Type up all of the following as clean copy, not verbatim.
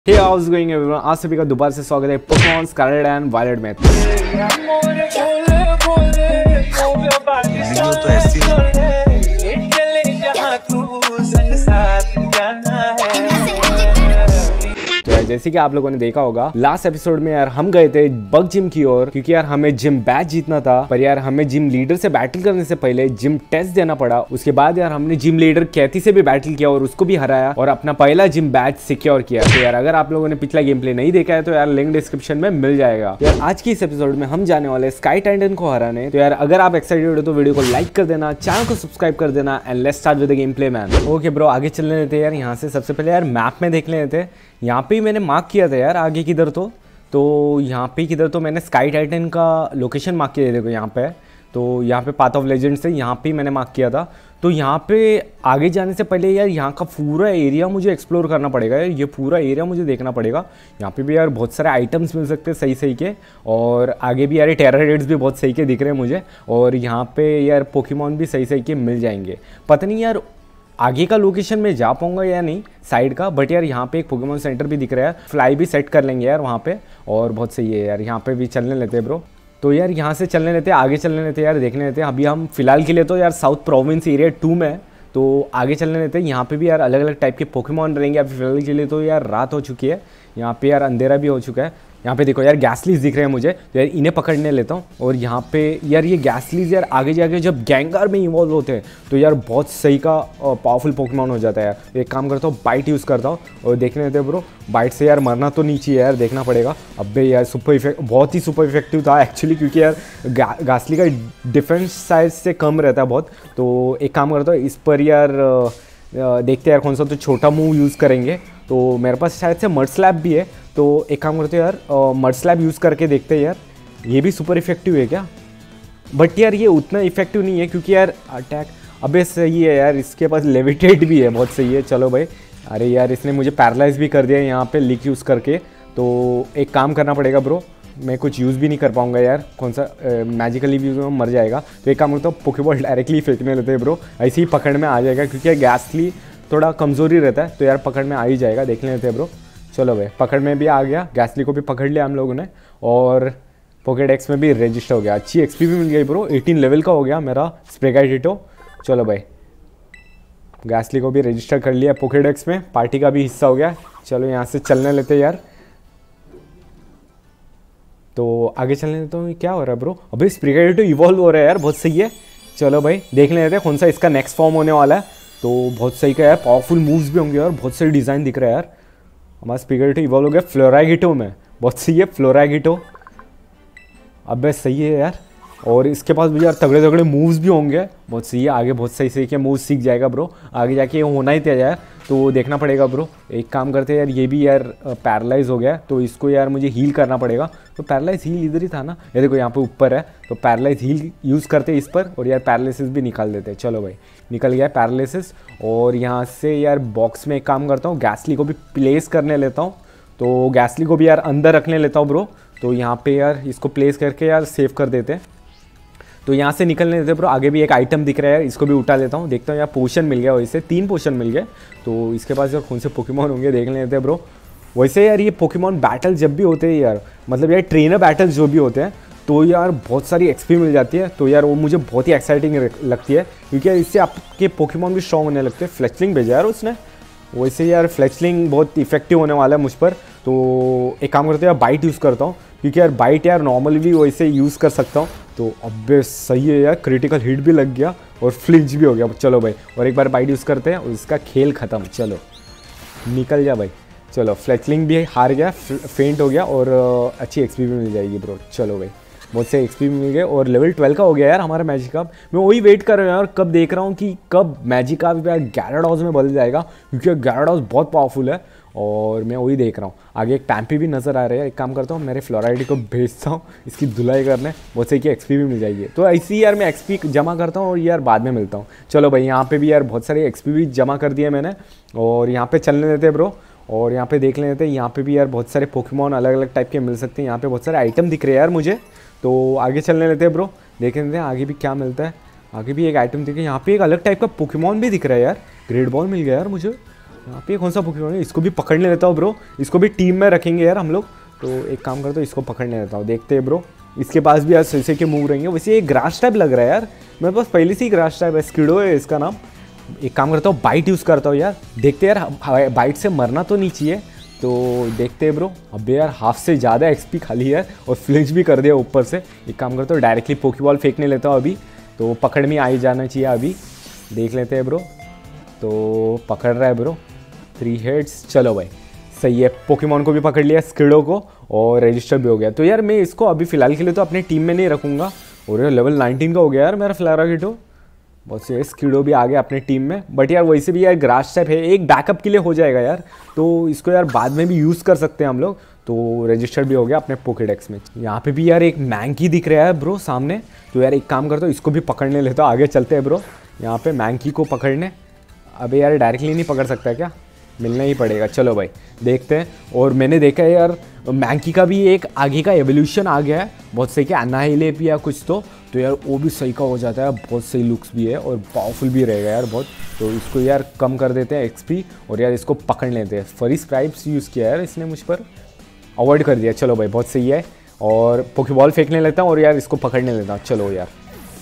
हे house going everyone, आप सभी का दोबारा से स्वागत है पोकेमॉन स्कारलेट एंड वायलेट में। तो ऐसी तो यार जैसे कि आप लोगों ने देखा होगा लास्ट एपिसोड में यार हम गए थे बग जिम की ओर, क्योंकि यार हमें जिम बैच जीतना था। पर यार हमें जिम लीडर से बैटल करने से पहले जिम टेस्ट देना पड़ा। उसके बाद यार हमने जिम लीडर कैथी से भी बैटल किया और उसको भी हराया और अपना पहला जिम बैच सिक्योर किया। तो यार अगर आप लोगों ने पिछला गेम प्ले नहीं देखा है तो यार लिंक डिस्क्रिप्शन में मिल जाएगा। तो यार आज की इस एपिसोड में हम जाने वाले स्काई टाइटन को हराने। तो यार अगर आप एक्साइटेड हो तो वीडियो को लाइक कर देना, चैनल को सब्सक्राइब कर देना and let's start with the game play man. Okay bro, आगे चलने देते यार। यहाँ से सबसे पहले यार मैप में देख लेते हैं। यहाँ पे ही मैंने मार्क किया था यार आगे किधर तो यहाँ पे किधर तो मैंने स्काई टाइटन का लोकेशन मार्क किया है। देखो यहाँ पे तो यहाँ पे पाथ ऑफ लेजेंड से यहाँ पे ही मैंने मार्क किया था। तो यहाँ पे आगे जाने से पहले यार यहाँ का पूरा एरिया मुझे एक्सप्लोर करना पड़ेगा यार। ये पूरा एरिया मुझे देखना पड़ेगा। यहाँ पे भी यार बहुत सारे आइटम्स मिल सकते हैं सही सही के, और आगे भी यार टेरर रेड्स भी बहुत सही के दिख रहे हैं मुझे, और यहाँ पे यार पोकेमॉन भी सही सही के मिल जाएंगे। पता नहीं यार आगे का लोकेशन में जा पाऊंगा या नहीं साइड का, बट यार यहाँ पे एक पोकेमॉन सेंटर भी दिख रहा है। फ्लाई भी सेट कर लेंगे यार वहाँ पे, और बहुत सही है यार। यहाँ पे भी चलने लेते हैं ब्रो। तो यार यहाँ से चलने लेते हैं, आगे चलने लेते हैं यार, देखने लेते हैं। अभी हम फिलहाल के लिए तो यार साउथ प्रोविंस एरिया 2 में, तो आगे चलने लेते हैं। यहाँ पे भी यार अलग अलग टाइप के पोकेमॉन रहेंगे। अभी फिलहाल के लिए तो यार रात हो चुकी है, यहाँ पे यार अंधेरा भी हो चुका है। यहाँ पे देखो यार गैसलीज दिख रहे हैं मुझे, तो यार इन्हें पकड़ने लेता हूँ। और यहाँ पे यार ये गैसलीज यार आगे जाके जब गैंगार में इवॉल्व होते हैं तो यार बहुत सही का पावरफुल पोकेमॉन हो जाता है यार। एक काम करता हूँ, बाइट यूज़ करता हूँ और देखने देते ब्रो। बाइट से यार मरना तो नीचे यार, देखना पड़ेगा। अबे यार सुपर इफेक्ट बहुत ही सुपर इफेक्टिव था एक्चुअली, क्योंकि यार गासली का डिफेंस साइज से कम रहता है बहुत। तो एक काम करता हूँ, इस पर यार देखते हैं यार कौन सा तो छोटा मूव यूज़ करेंगे। तो मेरे पास शायद से मड स्लैप भी है, तो एक काम करते हैं यार मड स्लैप यूज़ करके देखते हैं यार। ये भी सुपर इफेक्टिव है क्या? बट यार ये उतना इफेक्टिव नहीं है, क्योंकि यार अटैक अबे सही है यार, इसके पास लेविटेट भी है, बहुत सही है। चलो भाई। अरे यार इसने मुझे पैरालाइज भी कर दिया यहाँ पे लीक यूज़ करके। तो एक काम करना पड़ेगा ब्रो, मैं कुछ यूज़ भी नहीं कर पाऊंगा यार। कौन सा मैजिकली यूज़ में मर जाएगा। तो एक काम करता हूँ, पोकेबॉल डायरेक्टली फेंकने लेते हैं ब्रो, ऐसे ही पकड़ में आ जाएगा, क्योंकि गैसली थोड़ा कमज़ोरी रहता है। तो यार पकड़ में आ ही जाएगा, देख लेते हैं ब्रो। चलो भाई, पकड़ में भी आ गया, गैसली को भी पकड़ लिया हम लोगों ने, और पोकेडेक्स में भी रजिस्टर हो गया। अच्छी एक्सपी भी मिल गई ब्रो, 18 लेवल का हो गया मेरा स्प्रेगाइटिटो। चलो भाई, गैसली को भी रजिस्टर कर लिया पोकेडेक्स में, पार्टी का भी हिस्सा हो गया। चलो यहाँ से चलने लेते यार। तो आगे चलने देता हूँ। क्या हो रहा है ब्रो? अभी स्प्रेगाइटिटो इवॉल्व हो रहा है यार, बहुत सही है। चलो भाई देख लेते हैं कौन सा इसका नेक्स्ट फॉर्म होने वाला है। तो बहुत सही का यार, पावरफुल मूव्स भी होंगे और बहुत सही डिज़ाइन दिख रहा है यार। हमारा स्प्रेगाइटिटो इवॉल्व हो गया फ्लोरागिटो में, बहुत सही है फ्लोरागिटो। अबे सही है यार, और इसके पास भी यार तगड़े तगड़े मूव्स भी होंगे, बहुत सही है। आगे बहुत सही सही के मूव्स सीख जाएगा ब्रो, आगे जाके ये होना ही था यार। तो देखना पड़ेगा ब्रो। एक काम करते हैं यार, ये भी यार पैरालाइज हो गया, तो इसको यार मुझे हील करना पड़ेगा। तो पैरालाइज हील इधर ही था ना, ये देखो यहाँ पे ऊपर है। तो पैरालाइज हील यूज़ करते हैं इस पर, और यार पैरालिसिस भी निकाल देते हैं। चलो भाई निकल गया पैरालिसिस। और यहाँ से यार बॉक्स में एक काम करता हूँ, गैसली को भी प्लेस करने लेता हूँ। तो गैसली को भी यार अंदर रखने लेता हूँ ब्रो। तो यहाँ पे यार इसको प्लेस करके यार सेव कर देते हैं। तो यहाँ से निकलने देते ब्रो। आगे भी एक आइटम दिख रहा है, इसको भी उठा लेता हूँ। देखता हूँ यार पोशन मिल गया, वैसे 3 पोशन मिल गए। तो इसके पास यार कौन से पोकेमॉन होंगे देख लेते हैं ब्रो। वैसे यार ये पोकेमॉन बैटल जब भी होते हैं यार, मतलब यार ट्रेनर बैटल्स जो भी होते हैं, तो यार बहुत सारी एक्सपी मिल जाती है। तो यार वो मुझे बहुत ही एक्साइटिंग लगती है, क्योंकि यार इससे आपके पोकेमॉन भी स्ट्रॉन्ग होने लगते हैं। फ्लेचलिंग भेजा यार उसने, वैसे यार फ्लेचलिंग बहुत इफेक्टिव होने वाला है मुझ पर। तो एक काम करते हैं यार, बाइट यूज़ करता हूँ, क्योंकि यार बाइट यार नॉर्मली भी वैसे यूज़ कर सकता हूँ। तो अबे सही है यार, क्रिटिकल हिट भी लग गया और फ्लिंच भी हो गया। चलो भाई, और एक बार बाइट यूज़ करते हैं और इसका खेल ख़त्म। चलो निकल जा भाई। चलो फ्लेचलिंग भी हार गया, फेंट हो गया, और अच्छी एक्सपी भी मिल जाएगी ब्रो। चलो भाई, बहुत से एक्सपी मिल गए, और लेवल 12 का हो गया यार हमारा मैजिकार्प। मैं वही वेट कर रहा हूँ यार, कब देख रहा हूँ कि कब मैजिकार्प यार gyarados में बदल जाएगा, क्योंकि gyarados बहुत पावरफुल है, और मैं वही देख रहा हूँ। आगे एक पैम्पी भी नज़र आ रहा है। एक काम करता हूँ, मेरे फ्लोराइडी को भेजता हूँ इसकी धुलाई करने, बहुत सही की एक्सपी भी मिल जाएगी। तो ऐसे ही यार मैं एक्सपी जमा करता हूँ और यार बाद में मिलता हूँ। चलो भाई, यहाँ पे भी यार बहुत सारी एक्सपी भी जमा कर दिए मैंने, और यहाँ पे चलने देते हैं ब्रो। और यहाँ पे देख लेते हैं, यहाँ पे भी यार बहुत सारे पोकेमॉन अलग अलग टाइप के मिल सकते हैं। यहाँ पे बहुत सारे आइटम दिख रहे हैं यार मुझे। तो आगे चलने लेते हैं ब्रो, देख लेते हैं आगे भी क्या मिलता है। आगे भी एक आइटम दिखे, यहाँ पे एक अलग टाइप का पोकेमॉन भी दिख रहा है यार। ग्रेट बॉल मिल गया यार मुझे, यहाँ पे कौन सा पोकेमॉन है, इसको भी पकड़ने लेता हूँ ब्रो, इसको भी टीम में रखेंगे यार हम लोग। तो एक काम करता हूँ, इसको पकड़ने लेता हूँ, देखते हैं ब्रो। इसके पास भी यार सही के मूव रहेंगे। वैसे ये ग्रास टाइप लग रहा है यार, मेरे पास पहले से ही ग्रास टाइप है, स्किडो है इसका नाम। एक काम करता हूँ, बाइट यूज़ करता हूँ यार, देखते यार बाइट से मरना तो नहीं चाहिए। तो देखते हैं ब्रो। अबे यार हाफ से ज़्यादा एक्सपी खाली है और फ्लिंच भी कर दिया ऊपर से। एक काम करता हूँ, डायरेक्टली पोकेबॉल फेंकने लेता हूँ अभी, तो पकड़ में आ ही जाना चाहिए अभी। देख लेते हैं ब्रो, तो पकड़ रहा है ब्रो, 3 हेड्स। चलो भाई सही है, पोकेमॉन को भी पकड़ लिया, स्किडो को, और रजिस्टर भी हो गया। तो यार मैं इसको अभी फ़िलहाल के लिए तो अपने टीम में नहीं रखूँगा। और यार लेवल 19 का हो गया यार मेरा फ्लैरागिटो, बहुत से। स्किडो भी आ गया अपने टीम में, बट यार वैसे भी यार ग्रास टाइप है, एक बैकअप के लिए हो जाएगा यार, तो इसको यार बाद में भी यूज़ कर सकते हैं हम लोग। तो रजिस्टर्ड भी हो गया अपने पोकेडेक्स में। यहाँ पे भी यार एक मैंकी दिख रहा है ब्रो सामने, तो यार एक काम करता हूँ, इसको भी पकड़ने लेता हूँ। आगे चलते हैं ब्रो, यहाँ पे मैंकी को पकड़ने। अबे यार डायरेक्टली नहीं पकड़ सकता क्या, मिलना ही पड़ेगा। चलो भाई देखते हैं। और मैंने देखा है यार मैंकी का भी एक आगे का एवोल्यूशन आ गया है, बहुत सही। क्या अनाहिलेप या कुछ तो यार वो भी सही का हो जाता है, बहुत सही लुक्स भी है और पावरफुल भी रहेगा यार बहुत। तो इसको यार कम कर देते हैं एक्सपी, और यार इसको पकड़ लेते हैं। फरी स्क्राइब्स यूज़ किया यार इसने मुझ पर, अवॉइड कर दिया। चलो भाई बहुत सही है, और पोकेबॉल फेंकने लेता हूँ और यार इसको पकड़ने लेता हूँ। चलो यार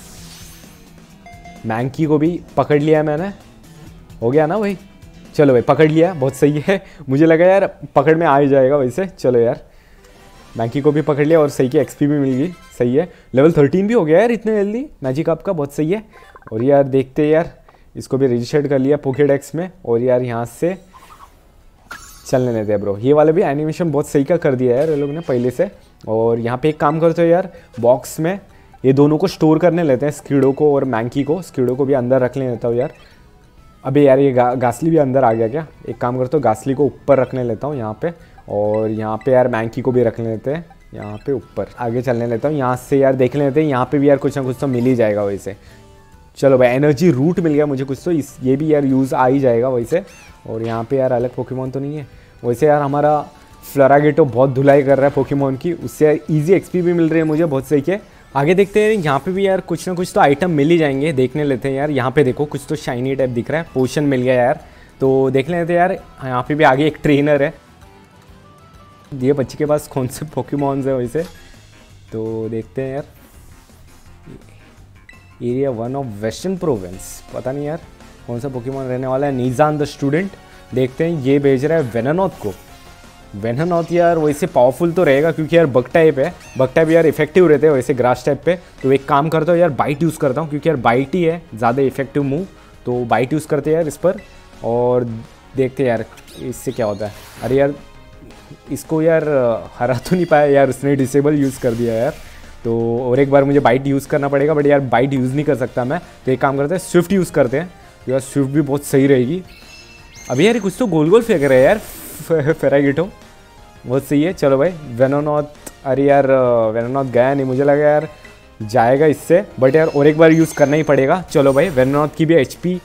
मैंकी को भी पकड़ लिया मैंने, हो गया ना भाई। चलो भाई पकड़ लिया, बहुत सही है। मुझे लगा यार पकड़ में आ ही जाएगा वैसे। चलो यार मैंकी को भी पकड़ लिया और सही की एक्सपी भी मिल गई, सही है। लेवल 13 भी हो गया यार इतने जल्दी मैजिक अप का, बहुत सही है। और यार देखते हैं यार, इसको भी रजिस्टर्ड कर लिया पोकेडेक्स में, और यार यहाँ से चलने लेते हैं ब्रो। ये वाला भी एनिमेशन बहुत सही का कर दिया है यार ये लोग ने पहले से। और यहाँ पे एक काम करते हो यार, बॉक्स में ये दोनों को स्टोर करने लेते हैं, स्किडो को और मैंकी को। स्किडो को भी अंदर रख लेता हूँ यार। अबे यार ये गासली भी अंदर आ गया क्या। एक काम करता हूँ, गासली को ऊपर रखने लेता हूँ यहाँ पे, और यहाँ पे यार मैंकी को भी रख लेते हैं यहाँ पे ऊपर। आगे चलने लेता हूँ, यहाँ से यार देख लेते हैं, यहाँ पे भी यार कुछ ना कुछ तो मिल ही जाएगा वैसे। चलो भाई एनर्जी रूट मिल गया मुझे कुछ तो, ये भी यार यूज़ आ ही जाएगा वैसे। और यहाँ पे यार अलग पोकेमॉन तो नहीं है वैसे। यार हमारा फ्लोरागेटो बहुत धुलाई कर रहा है पोकेमॉन की, उससे यार ईजी एक्सपी भी मिल रही है मुझे, बहुत सही के। आगे देखते हैं, यहाँ पे भी यार कुछ ना कुछ तो आइटम मिल ही जाएंगे, देखने लेते हैं यार। यहाँ पे देखो कुछ तो शाइनी टाइप दिख रहा है, पोशन मिल गया यार, तो देख लेते हैं यार। यहाँ पे भी आगे एक ट्रेनर है, ये बच्चे के पास कौन से पोकेमॉन्स है वैसे, तो देखते हैं यार। एरिया 1 ऑफ वेस्टर्न प्रोविंस, पता नहीं यार कौन सा पोकेमॉन रहने वाला है। नीजान द स्टूडेंट, देखते हैं। ये भेज रहा है वेनोनॉथ को। वेनोनॉथ यार वैसे पावरफुल तो रहेगा, क्योंकि यार बग टाइप है, बग टाइप यार इफेक्टिव रहते हैं वैसे ग्रास टाइप पे। तो एक काम करता हूँ यार, बाइट यूज़ करता हूँ, क्योंकि यार बाइट ही है ज़्यादा इफेक्टिव मूव, तो बाइट यूज़ करते हैं यार इस पर। और देखते हैं यार इससे क्या होता है। अरे यार इसको यार हरा तो नहीं पाया यार, उसने डिसेबल यूज़ कर दिया यार। तो और एक बार मुझे बाइट यूज़ करना पड़ेगा, बट यार बाइट यूज़ नहीं कर सकता मैं। तो एक काम करते हैं, स्विफ्ट यूज़ करते हैं, तो यार स्विफ्ट भी बहुत सही रहेगी। अभी यार कुछ तो गोल गोल फेंक रहे हैं यार फेरागिटो, बहुत सही है। चलो भाई वेनोनॉथ, अरे यार वेनोनॉथ गया नहीं, मुझे लगा यार जाएगा इससे, बट यार और एक बार यूज़ करना ही पड़ेगा। चलो भाई वेनोनॉथ की भी एचपी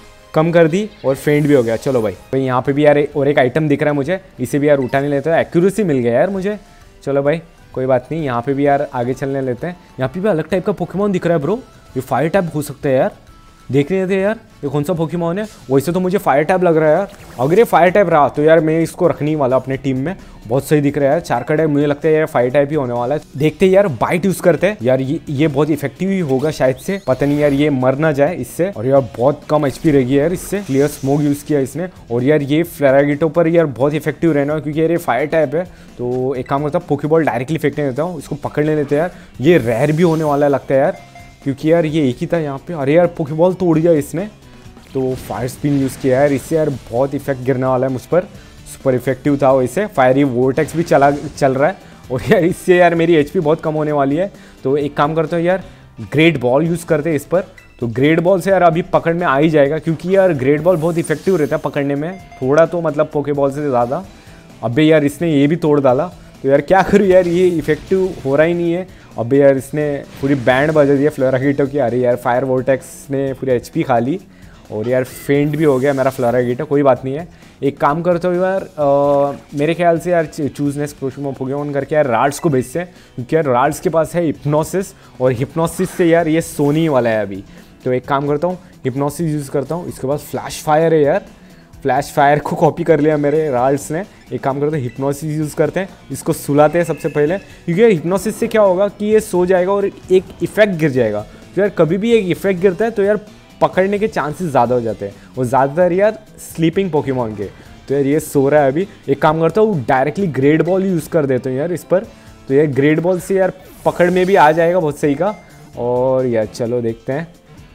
कम कर दी और फेंट भी हो गया। चलो भाई यहाँ पे भी यार और एक आइटम दिख रहा है मुझे, इसे भी यार उठा नहीं लेता है, एक्यूरेसी मिल गया यार मुझे। चलो भाई कोई बात नहीं, यहाँ पे भी यार आगे चलने लेते हैं। यहाँ पे भी अलग टाइप का पोकेमॉन दिख रहा है ब्रो, ये फायर टाइप हो सकता है यार, देख रहे थे यार ये कौन सा पोकेमॉन है। वैसे तो मुझे फायर टाइप लग रहा है यार, अगर ये फायर टाइप रहा तो यार मैं इसको रखने वाला अपने टीम में, बहुत सही दिख रहा है यार। चारका टाइप मुझे लगता है यार फायर टाइप ही होने वाला है। देखते हैं यार, बाइट यूज़ करते हैं यार, ये बहुत इफेक्टिव ही होगा शायद से, पता नहीं यार ये मर ना जाए इससे। और यार बहुत कम एचपी रहेगी यार इससे, क्लियर स्मोक यूज़ किया इसने। और यार ये फ्लैरागिटो पर यार बहुत इफेक्टिव रहना है, क्योंकि यार ये फायर टाइप है। तो एक काम करता हूँ, पोकेबॉल डायरेक्टली फेंकने देता हूँ, इसको पकड़ने लेते हैं यार। ये रेयर भी होने वाला लगता है यार, क्योंकि यार ये एक ही था यहाँ पे। अरे यार पोकेबॉल तोड़ दिया इसने, तो फायर स्पिन यूज़ किया यार, इससे यार बहुत इफेक्ट गिरने वाला है मुझ पर, सुपर इफेक्टिव था वैसे। फायरी वोर्टेक्स भी चल रहा है, और यार इससे यार मेरी एचपी बहुत कम होने वाली है। तो एक काम करते हो यार, ग्रेट बॉल यूज़ करते हैं इस पर। तो ग्रेट बॉल से यार अभी पकड़ में आ ही जाएगा, क्योंकि यार ग्रेट बॉल बहुत इफेक्टिव रहता है पकड़ने में, थोड़ा तो मतलब पोके बॉल से ज़्यादा। अबे यार इसने ये भी तोड़ डाला, तो यार क्या करूँ यार, ये इफेक्टिव हो रहा ही नहीं है। अबे यार इसने पूरी बैंड बजा दिया फ्लोरागिटो की। अरे यार फायर वोर्टेक्स ने पूरी एचपी खा ली, और यार फेंट भी हो गया मेरा फ्लोरागिटो। कोई बात नहीं है, एक काम करते हो यार, मेरे ख्याल से यार चूजनेस पोकेमॉन करके यार राड्स को भेजते हैं, क्योंकि यार राड्स के पास है हिप्नोसिस, और हिप्नोसिस से यार ये सोनी वाला है अभी। तो एक काम करता हूँ, हिप्नोसिस यूज़ करता हूँ, इसके पास फ्लैश फायर है यार, फ्लैश फायर को कॉपी कर लिया मेरे राल्स ने। एक काम करते हैं, हिप्नोसिस यूज़ करते हैं, इसको सुलाते हैं सबसे पहले, क्योंकि यार हिप्नोसिस से क्या होगा कि ये सो जाएगा और एक इफेक्ट गिर जाएगा। तो यार कभी भी एक इफेक्ट गिरता है तो यार पकड़ने के चांसेस ज़्यादा हो जाते हैं, और ज़्यादातर यार स्लीपिंग पोकेमॉन के। तो यार ये सो रहा है अभी। एक काम करता हूँ, डायरेक्टली ग्रेड बॉल यूज़ कर देते हैं यार इस पर। तो यार ग्रेड बॉल से यार पकड़ में भी आ जाएगा बहुत सही का। और यार चलो देखते हैं।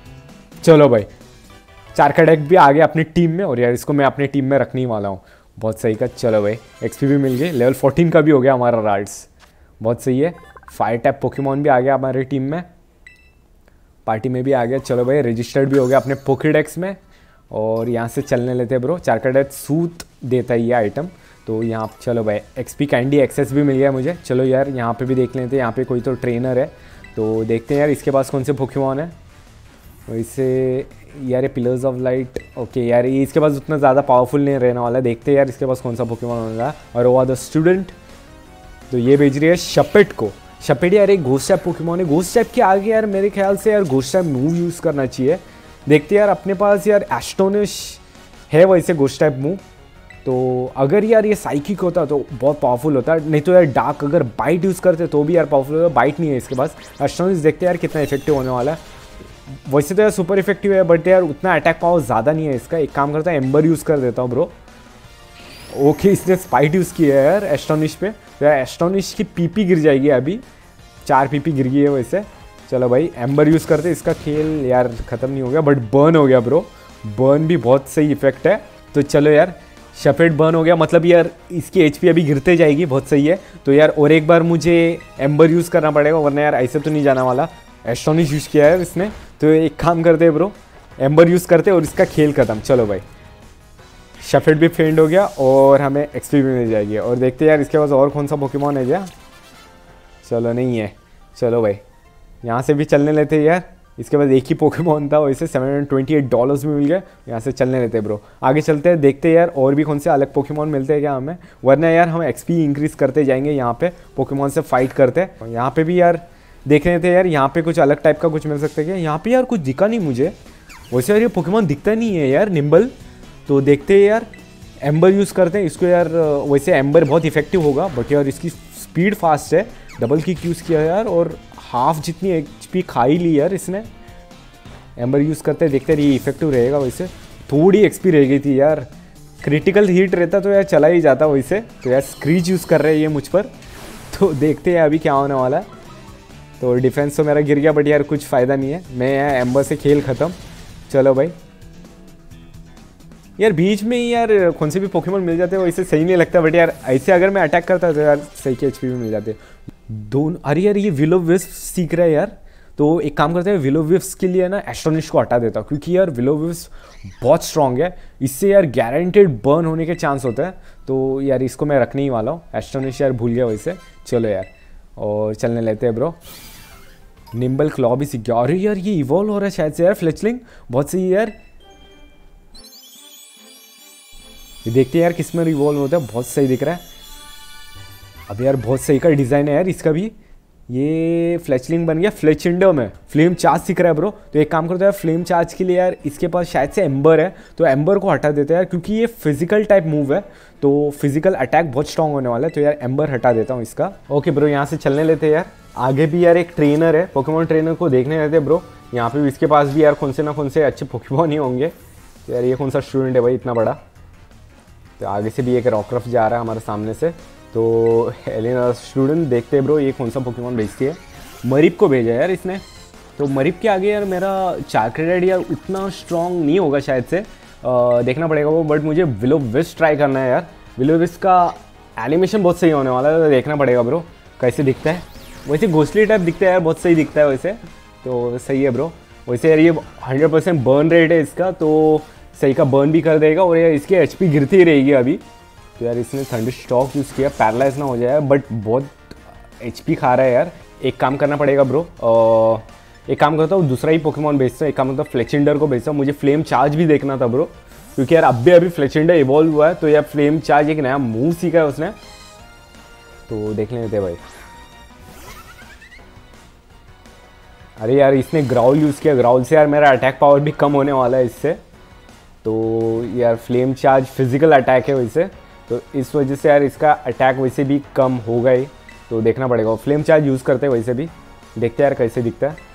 चलो भाई, चारकाडेक भी आ गया अपनी टीम में, और यार इसको मैं अपनी टीम में रखने वाला हूँ। बहुत सही का। चलो भाई, एक्सपी भी मिल गई, लेवल 14 का भी हो गया हमारा राल्स। बहुत सही है। फायर टाइप पोकेमॉन भी आ गया हमारी टीम में, पार्टी में भी आ गया। चलो भाई, रजिस्टर्ड भी हो गया अपने पोकेडेक्स में। और यहाँ से चलने लेते हैं ब्रो। चारकाडेक सूट देता है ये आइटम। तो यहाँ चलो भाई, एक्सपी कैंडी एक्सेस भी मिल गया मुझे। चलो यार यहाँ पे भी देख लेते हैं, यहाँ पे कोई तो ट्रेनर है, तो देखते हैं यार इसके पास कौन से पोकेमॉन है। वैसे यार ये पिलर्स ऑफ लाइट, ओके यार ये इसके पास उतना ज़्यादा पावरफुल नहीं रहने वाला है। देखते हैं यार इसके पास कौन सा पोकेमॉन होगा। और वो द स्टूडेंट, तो ये भेज रही है शपेट को। शपेट यार एक घोस्ट टाइप पोकेमॉन है। घोस्ट टाइप के आगे यार मेरे ख्याल से यार घोस्ट टाइप मूव यूज़ करना चाहिए। देखते यार अपने पास यार एस्टोनिश है वैसे घोस्ट टाइप मूव। तो अगर यार ये साइकिक होता तो बहुत पावरफुल होता, नहीं तो यार डार्क अगर बाइट यूज़ करते तो भी यार पावरफुल होता। बाइट नहीं है इसके पास। एस्टोनिश देखते यार कितना इफेक्टिव होने वाला है। वैसे तो यार सुपर इफेक्टिव है, बट यार उतना अटैक पावर ज़्यादा नहीं है इसका। एक काम करता है, एम्बर यूज़ कर देता हूँ ब्रो। ओके, इसने स्पाइट यूज़ किया है यार एस्टोनिश पे। तो यार एस्टोनिश की पीपी गिर जाएगी अभी, 4 पीपी गिर गई है वैसे। चलो भाई, एम्बर यूज़ करते, इसका खेल यार ख़त्म नहीं हो गया, बट बर्न हो गया ब्रो। बर्न भी बहुत सही इफेक्ट है। तो चलो यार, शपेट बर्न हो गया, मतलब यार इसकी एचपी अभी गिरते जाएगी, बहुत सही है। तो यार और एक बार मुझे एम्बर यूज़ करना पड़ेगा, वरना यार ऐसे तो नहीं जाना वाला। एस्टोनिश यूज़ किया है इसने, तो एक काम करते हैं ब्रो, एम्बर यूज़ करते और इसका खेल ख़त्म। चलो भाई, शपेट भी फेंड हो गया और हमें एक्सपी भी मिल जाएगी। और देखते हैं यार इसके पास और कौन सा पोकेमॉन है क्या। चलो नहीं है। चलो भाई, यहाँ से भी चलने लेते हैं यार। इसके बाद एक ही पोकेमॉन था, वैसे $728 में मिल गए। यहाँ से चलने लेते हैं ब्रो, आगे चलते हैं, देखते हैं यार और भी कौन से अलग पोकेमॉन मिलते हैं क्या हमें। वरना यार हम एक्सपी इंक्रीज़ करते जाएंगे यहाँ पे पोकेमॉन से फाइट करते हैं। यहाँ पे भी यार देख रहे थे यार, यहाँ पे कुछ अलग टाइप का कुछ मिल सकता है क्या। यहाँ पे यार कुछ दिखा नहीं मुझे वैसे यार, ये पोकेमॉन दिखता नहीं है यार निम्बल। तो देखते हैं यार, एम्बर यूज़ करते हैं इसको यार। वैसे एम्बर बहुत इफेक्टिव होगा, बट यार इसकी स्पीड फास्ट है। डबल किक यूज़ किया यार और हाफ जितनी एचपी खा ही ली यार इसने। एम्बर यूज़ करते हैं, देखते हैं ये इफेक्टिव रहेगा। वैसे थोड़ी एक्सपी रह गई थी यार, क्रिटिकल हीट रहता तो यार चला ही जाता वैसे। तो यार स्क्रीच यूज़ कर रहे हैं ये मुझ पर, तो देखते हैं अभी क्या होने वाला है। तो डिफेंस तो मेरा गिर गया, बट यार कुछ फ़ायदा नहीं है, मैं एम्बर से खेल ख़त्म। चलो भाई, यार बीच में ही यार कौन से भी पोकेमॉन मिल जाते हैं वैसे सही नहीं लगता, बट यार ऐसे अगर मैं अटैक करता तो यार सही के एचपी भी मिल जाते दोनों। अरे यार ये विलो विस्प सीख रहा है यार, तो एक काम करते हैं, विलो विस्प के लिए ना एस्टोनिश को हटा देता हूँ, क्योंकि यार विलो विस्प बहुत स्ट्रॉन्ग है, इससे यार गारंटेड बर्न होने के चांस होते हैं। तो यार इसको मैं रखने ही वाला हूँ। एस्टोनिश यार भूल गया वैसे। चलो यार, और चलने लेते हैं ब्रो। निम्बल क्लॉ भी सीख गया। अरे यार ये इवॉल्व हो रहा है शायद से यार, फ्लेचलिंग बहुत सही है यार। ये देखते हैं यार किस में रिवॉल्व होता है, बहुत सही दिख रहा है। अब यार बहुत सही का डिज़ाइन है यार इसका भी। ये फ्लेचलिंग बन गया फ्लेचिंडो में, फ्लेम चार्ज सीख रहा है ब्रो। तो एक काम करते हैं, फ्लेम चार्ज के लिए यार इसके पास शायद से एम्बर है, तो एम्बर को हटा देते हैं यार, क्योंकि ये फिजिकल टाइप मूव है, तो फिजिकल अटैक बहुत स्ट्रांग होने वाला है। तो यार एम्बर हटा देता हूँ इसका। ओके ब्रो, यहाँ से चलने लेते हैं यार। आगे भी यार एक ट्रेनर है, पोकेमॉन ट्रेनर को देखने रहते हैं ब्रो। यहाँ पे भी इसके पास भी यार कौन से ना कौन से अच्छे पोकेमॉन ही होंगे। तो यार ये कौन सा स्टूडेंट है भाई इतना बड़ा। तो आगे से भी एक रॉकरफ जा रहा है हमारे सामने से। तो एलिना स्टूडेंट, देखते हैं ब्रो ये कौन सा पोकेमॉन भेजती है। मरीप को भेजा यार इसने। तो मरीप के आगे यार मेरा चार्करेड यार उतना स्ट्रॉन्ग नहीं होगा शायद से, देखना पड़ेगा वो। बट मुझे विलो विस्प ट्राई करना है यार। विलो विस्प का एनिमेशन बहुत सही होने वाला है, तो देखना पड़ेगा ब्रो कैसे दिखता है। वैसे घोसली टाइप दिखता है यार, बहुत सही दिखता है वैसे, तो सही है ब्रो। वैसे यार ये 100% बर्न रेट है इसका, तो सही का बर्न भी कर देगा। और यार इसकी एचपी गिरती ही रहेगी अभी। तो यार इसने थंडर स्टॉक यूज़ किया, पैरालाइज ना हो जाए, बट बहुत एचपी खा रहा है यार। एक काम करना पड़ेगा ब्रो, एक काम करता हूँ दूसरा ही पोकेमॉन भेजता हूँ। एक काम करता हूँ फ्लेचिंडर को भेजता हूँ। मुझे फ्लेम चार्ज भी देखना था ब्रो, क्योंकि यार अभी फ्लेचिंडर इवॉल्व हुआ है। तो यार फ्लेम चार्ज एक नया मूव सीखा है उसने, तो देख लेते भाई। अरे यार इसने ग्राउल यूज़ किया, ग्राउल से यार मेरा अटैक पावर भी कम होने वाला है इससे। तो यार फ्लेम चार्ज फिजिकल अटैक है वैसे, तो इस वजह से यार इसका अटैक वैसे भी कम होगा ही, तो देखना पड़ेगा। फ्लेम चार्ज यूज़ करते हैं वैसे भी, देखते हैं यार कैसे दिखता है।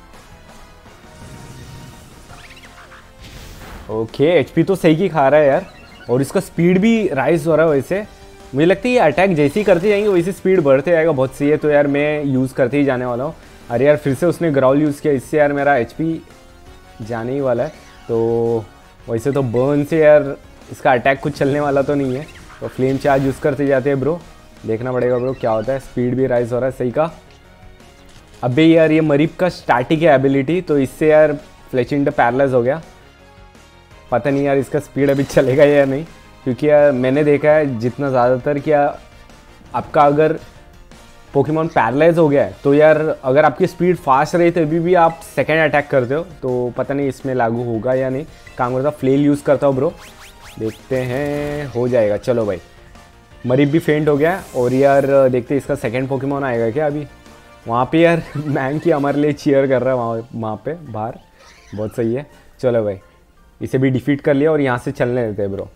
ओके एचपी तो सही की खा रहा है यार, और इसका स्पीड भी राइज हो रहा है वैसे। मुझे लगता है ये अटैक जैसे ही करते जाएंगे वैसे स्पीड बढ़ते जाएगा, बहुत सही है। तो यार मैं यूज़ करते ही जाने वाला हूँ। अरे यार फिर से उसने ग्राउल यूज़ किया, इससे यार मेरा एचपी जाने ही वाला है। तो वैसे तो बर्न से यार इसका अटैक कुछ चलने वाला तो नहीं है, तो फ्लेम चार्ज यूज़ करते जाते हैं ब्रो, देखना पड़ेगा ब्रो क्या होता है। स्पीड भी राइज हो रहा है सही का। अबे यार ये मरीब का स्टैटिक है एबिलिटी, तो इससे यार फ्लेचिंग पैरालाइज हो गया। पता नहीं यार इसका स्पीड अभी चलेगा या नहीं, क्योंकि यार मैंने देखा है जितना ज़्यादातर क्या आपका अगर पोकेमॉन पैरालाइज हो गया है तो यार अगर आपकी स्पीड फास्ट रही तो अभी भी आप सेकेंड अटैक करते हो, तो पता नहीं इसमें लागू होगा या नहीं। काम करता फ्लेल यूज़ करता हूँ ब्रो, देखते हैं हो जाएगा। चलो भाई मरीब भी फेंट हो गया, और यार देखते हैं इसका सेकेंड पोकेमॉन आएगा क्या अभी। वहाँ पे यार मैंग की हमारे लिए चीयर कर रहा है वहाँ पे बाहर, बहुत सही है। चलो भाई इसे भी डिफीट कर लिया और यहाँ से चलने देते हैं ब्रो।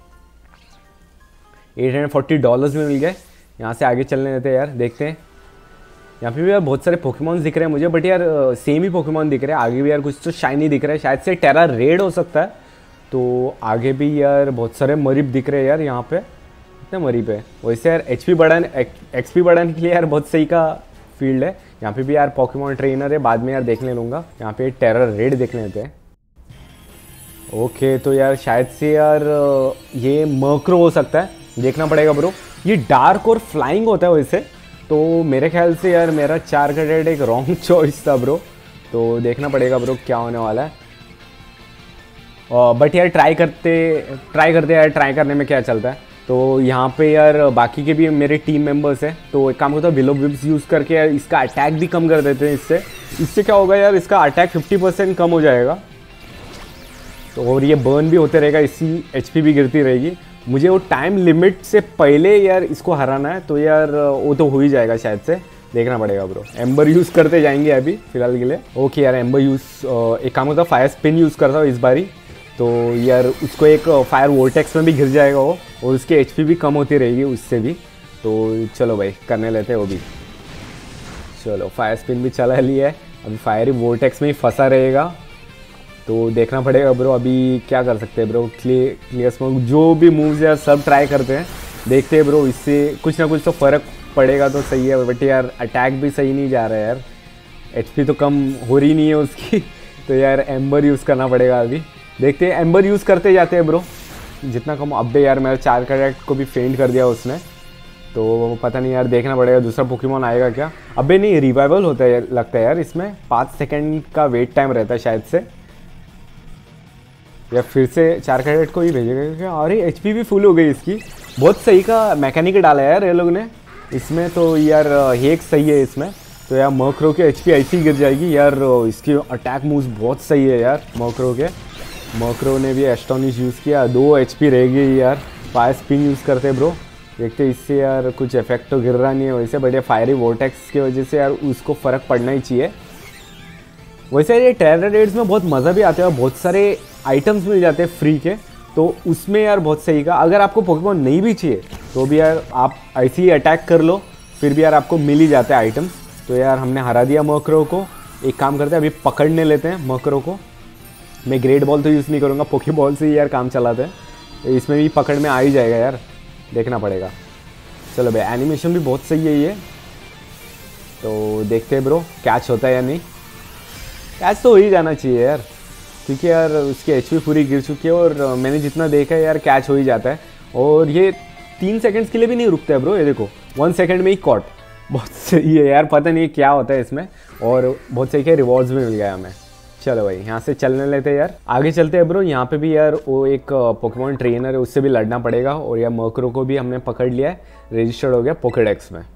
$840 में मिल गए, यहाँ से आगे चलने देते हैं यार, देखते हैं। यहाँ पे भी यार बहुत सारे पोकेमॉन दिख रहे हैं मुझे, बट यार सेम ही पोकेमॉन दिख रहे हैं। आगे भी यार कुछ तो शाइनी दिख रहा है, शायद से टेरा रेड हो सकता है। तो आगे भी यार बहुत सारे मरीब दिख रहे हैं यार, यहाँ पे इतने मरीब है। वैसे यार एक्सपी बढ़ाने के लिए यार बहुत सही का फील्ड है। यहाँ पे भी यार पोकेमॉन ट्रेनर है, बाद में यार देखने लूँगा। यहाँ पे टेरा रेड देख लेते हैं। ओके तो यार शायद से यार ये मर्क्रो हो सकता है, देखना पड़ेगा ब्रो। ये डार्क और फ्लाइंग होता है वैसे, तो मेरे ख्याल से यार मेरा चारकटेड एक रॉन्ग चॉइस था ब्रो, तो देखना पड़ेगा ब्रो क्या होने वाला है। बट यार ट्राई करते यार, ट्राई करने में क्या चलता है। तो यहाँ पे यार बाकी के भी मेरे टीम मेंबर्स हैं, तो एक काम होता है विलो विब्स यूज़ करके यार इसका अटैक भी कम कर देते हैं। इससे क्या होगा यार, इसका अटैक 50% कम हो जाएगा, तो और ये बर्न भी होते रहेगा, इसकी एचपी भी गिरती रहेगी। मुझे वो टाइम लिमिट से पहले यार इसको हराना है, तो यार वो तो हो ही जाएगा शायद से, देखना पड़ेगा ब्रो। एम्बर यूज़ करते जाएंगे अभी फिलहाल के लिए। ओके यार एम्बर यूज़ एक काम होता है फायर स्पिन यूज़ करता हूँ इस बारी, तो यार उसको एक फायर वोल्टेक्स में भी गिर जाएगा वो, और उसकी एचपी भी कम होती रहेगी उससे भी। तो चलो भाई करने लेते हैं वो भी। चलो फायर स्पिन भी चला लिया है, अभी फायर वोल्टेक्स में ही फंसा रहेगा, तो देखना पड़ेगा ब्रो अभी क्या कर सकते हैं ब्रो। क्लियर स्मोक जो भी मूव्स यार सब ट्राई करते हैं, देखते हैं ब्रो, इससे कुछ ना कुछ तो फ़र्क पड़ेगा तो सही है। बट यार अटैक भी सही नहीं जा रहा है यार, एचपी तो कम हो रही नहीं है उसकी तो यार एम्बर यूज़ करना पड़ेगा अभी, देखते हैं। एम्बर यूज़ करते जाते हैं ब्रो जितना कम। अबे यार मेरा चारकटेड को भी फेंट कर दिया उसने, तो पता नहीं यार देखना पड़ेगा दूसरा पोकेमॉन आएगा क्या। अबे नहीं रिवाइवल होता है लगता है यार, इसमें 5 सेकेंड का वेट टाइम रहता है शायद से, या फिर से चारकटेड को ही भेजेगा क्या। अरे एचपी भी फुल हो गई इसकी, बहुत सही का मैकेनिक डाला है यार ये लोग ने इसमें, तो यार हेक सही है इसमें। तो यार मर्क्रो के एचपी ऐसी ही गिर जाएगी यार, इसकी अटैक मूव्स बहुत सही है यार मर्क्रो के। मर्क्रो ने भी एस्टोनिश यूज़ किया, 2 एचपी रह गई यार। फायर स्पिन यूज़ करते ब्रो, देखते इससे यार कुछ इफेक्ट तो गिर रहा नहीं है वैसे, बट ये फायरी वोर्टेक्स की वजह से यार उसको फ़र्क पड़ना ही चाहिए। वैसे ये टेरा रेड्स में बहुत मज़ा भी आता है, बहुत सारे आइटम्स मिल जाते हैं फ्री के, तो उसमें यार बहुत सही का। अगर आपको पोकेमॉन नहीं भी चाहिए तो भी यार आप ऐसे ही अटैक कर लो, फिर भी यार आपको मिल ही जाते हैं आइटम्स। तो यार हमने हरा दिया मर्क्रो को। एक काम करते हैं अभी पकड़ने लेते हैं मर्क्रो को। मैं ग्रेट बॉल तो यूज़ नहीं करूँगा, पोके बॉल से ही यार काम चलाते हैं, इसमें भी पकड़ में आ ही जाएगा यार, देखना पड़ेगा। चलो भाई एनिमेशन भी बहुत सही है ये, तो देखते हैं ब्रो कैच होता है या नहीं। कैच तो हो ही जाना चाहिए यार, क्योंकि यार उसकी एचपी पूरी गिर चुकी है, और मैंने जितना देखा है यार कैच हो ही जाता है। और ये 3 सेकंड्स के लिए भी नहीं रुकता है ब्रो, ये देखो 1 सेकंड में ही कॉट, बहुत सही है यार। पता नहीं क्या होता है इसमें, और बहुत सही के रिवॉर्ड्स भी मिल गया हमें। चलो भाई यहाँ से चलने लेते हैं यार, आगे चलते हैं ब्रो। यहाँ पे भी यार वो एक पोकेमॉन ट्रेनर है, उससे भी लड़ना पड़ेगा। और यार मर्क्रो को भी हमने पकड़ लिया है, रजिस्टर्ड हो गया पोकेडेक्स में।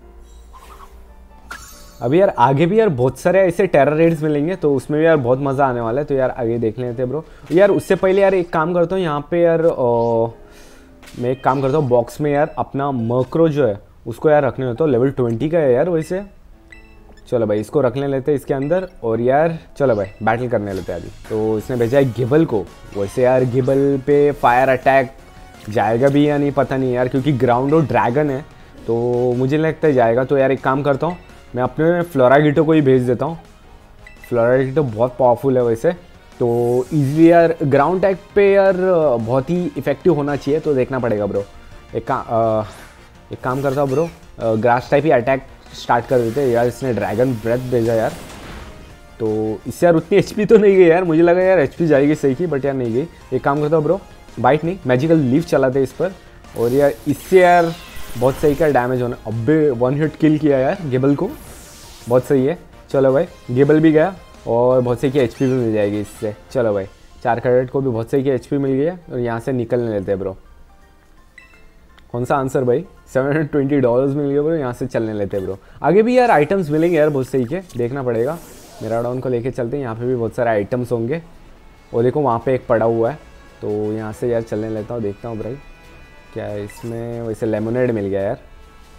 अभी यार आगे भी यार बहुत सारे ऐसे टेरा रेड्स मिलेंगे, तो उसमें भी यार बहुत मज़ा आने वाला है, तो यार आगे देख लेते हैं ब्रो। यार उससे पहले यार एक काम करता हूँ, यहाँ पे यार मैं एक काम करता हूँ, बॉक्स में यार अपना मर्क्रो जो है उसको यार रखने होता हूँ, लेवल 20 का है यार वैसे। चलो भाई इसको रखने लेते हैं इसके अंदर, और यार चलो भाई बैटल करने लेते हैं अभी। तो इसने भेजा है गिबल को। वैसे यार गिबल पे फायर अटैक जाएगा भी या नहीं पता नहीं यार, क्योंकि ग्राउंड और ड्रैगन है तो मुझे लगता है जाएगा। तो यार एक काम करता हूँ, मैं अपने फ्लोरागिटो को ही भेज देता हूँ। फ्लोरागिटो बहुत पावरफुल है वैसे, तो इजीली यार ग्राउंड अटैक पे यार बहुत ही इफेक्टिव होना चाहिए, तो देखना पड़ेगा ब्रो। एक काम करता हूँ ब्रो, ग्रास टाइप ही अटैक स्टार्ट कर देते हैं यार। इसने ड्रैगन ब्रेथ भेजा यार, तो इससे यार उतनी एचपी तो नहीं गई यार, मुझे लगा यार एचपी जाएगी सही की, बट यार नहीं गई। एक काम करता हूँ ब्रो, बाइट नहीं मैजिकल लीफ चलाते इस पर, और यार इससे यार बहुत सही का डैमेज होना। अबे 1 हिट किल किया यार गिबल को, बहुत सही है। चलो भाई गिबल भी गया, और बहुत सही की एचपी भी मिल जाएगी इससे। चलो भाई चार कैडेट को भी बहुत सही की एचपी मिल गई है, और यहाँ से निकलने लेते हैं ब्रो। कौन सा आंसर भाई, $720 मिल गया ब्रो, यहाँ से चलने लेते हैं ब्रो। आगे भी यार आइटम्स मिलेंगे यार बहुत सही के, देखना पड़ेगा। मेरा डाउन को लेके चलते हैं, यहाँ पे भी बहुत सारे आइटम्स होंगे। और देखो वहाँ पे एक पड़ा हुआ है, तो यहाँ से यार चलने लेता हूँ, देखता हूँ भाई क्या है इसमें। वैसे लेमोनेड मिल गया यार,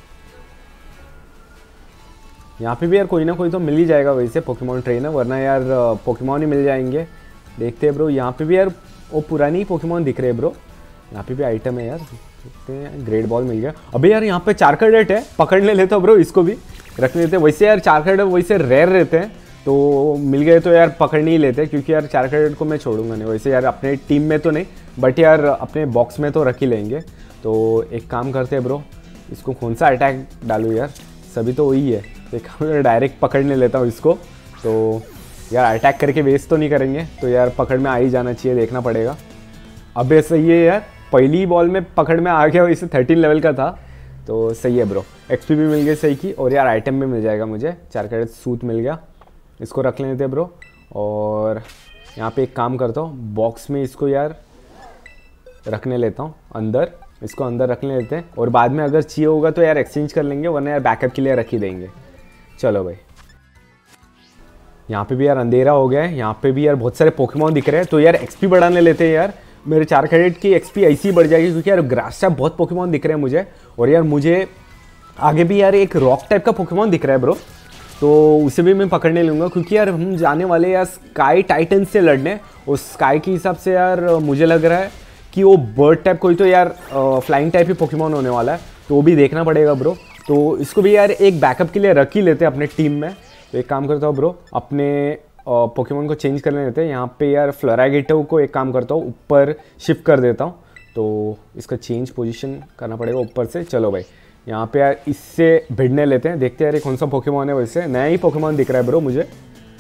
यहाँ पे भी यार कोई ना कोई तो मिल ही जाएगा वैसे पोकेमॉन ट्रेनर, वरना यार पोकेमॉन ही मिल जाएंगे। देखते हैं ब्रो, यहाँ पे भी यार वो पुरानी पोकेमॉन दिख रहे हैं ब्रो। यहाँ पे भी आइटम है यार, देखते हैं। ग्रेट बॉल मिल गया। अबे यार यहाँ पे चारकडेट है, पकड़ने लेते हो ब्रो, इसको भी रख लेते हैं। वैसे यार चारकडेट वैसे रेयर रहते हैं, तो मिल गए तो यार पकड़ने ही लेते हैं, क्योंकि यार चारकडेट को मैं छोड़ूंगा नहीं। वैसे यार अपने टीम में तो नहीं, बट यार अपने बॉक्स में तो रख ही लेंगे। तो एक काम करते हैं ब्रो, इसको कौन सा अटैक डालूँ यार, सभी तो वही है। एक डायरेक्ट पकड़ने लेता हूँ इसको, तो यार अटैक करके वेस्ट तो नहीं करेंगे, तो यार पकड़ में आ ही जाना चाहिए, देखना पड़ेगा। अबे सही है यार, पहली बॉल में पकड़ में आ गया, वैसे 13 लेवल का था, तो सही है ब्रो। एक्सपी भी मिल गई सही की, और यार आइटम भी मिल जाएगा मुझे। 4 कैरेट सूट मिल गया, इसको रख लेते हैं ब्रो। और यहाँ पे एक काम करता हूँ, बॉक्स में इसको यार रखने लेता हूँ अंदर, इसको अंदर रख लेते हैं, और बाद में अगर चाहिए होगा तो यार एक्सचेंज कर लेंगे, वरना यार बैकअप के लिए रख ही देंगे। चलो भाई यहाँ पे भी यार अंधेरा हो गया है, यहाँ पे भी यार बहुत सारे पोकेमॉन दिख रहे हैं, तो यार एक्सपी बढ़ाने लेते हैं यार। मेरे 4 कैरेट की एक्सपी ऐसी ही बढ़ जाएगी, क्योंकि यार ग्रास टाइप बहुत पोकेमॉन दिख रहे हैं मुझे। और यार मुझे आगे भी यार एक रॉक टाइप का पोकेमॉन दिख रहा है ब्रो, तो उसे भी मैं पकड़ने लूँगा, क्योंकि यार हम जाने वाले यार स्काई टाइटन से लड़ने। उस स्काई के हिसाब से यार मुझे लग रहा है कि वो बर्ड टाइप कोई तो यार फ्लाइंग टाइप ही पोकेमॉन होने वाला है, तो वो भी देखना पड़ेगा ब्रो। तो इसको भी यार एक बैकअप के लिए रख ही लेते हैं अपने टीम में। तो एक काम करता हूँ ब्रो, अपने पोकेमॉन को चेंज कर लेते हैं। यहाँ पे यार फ्लोरागिटो को एक काम करता हूँ, ऊपर शिफ्ट कर देता हूँ, तो इसका चेंज पोजीशन करना पड़ेगा ऊपर से। चलो भाई यहाँ पे यार इससे भिड़ने लेते हैं, देखते हैं यार कौन सा पोकेमॉन है। वैसे नया ही पोकेमॉन दिख रहा है ब्रो मुझे,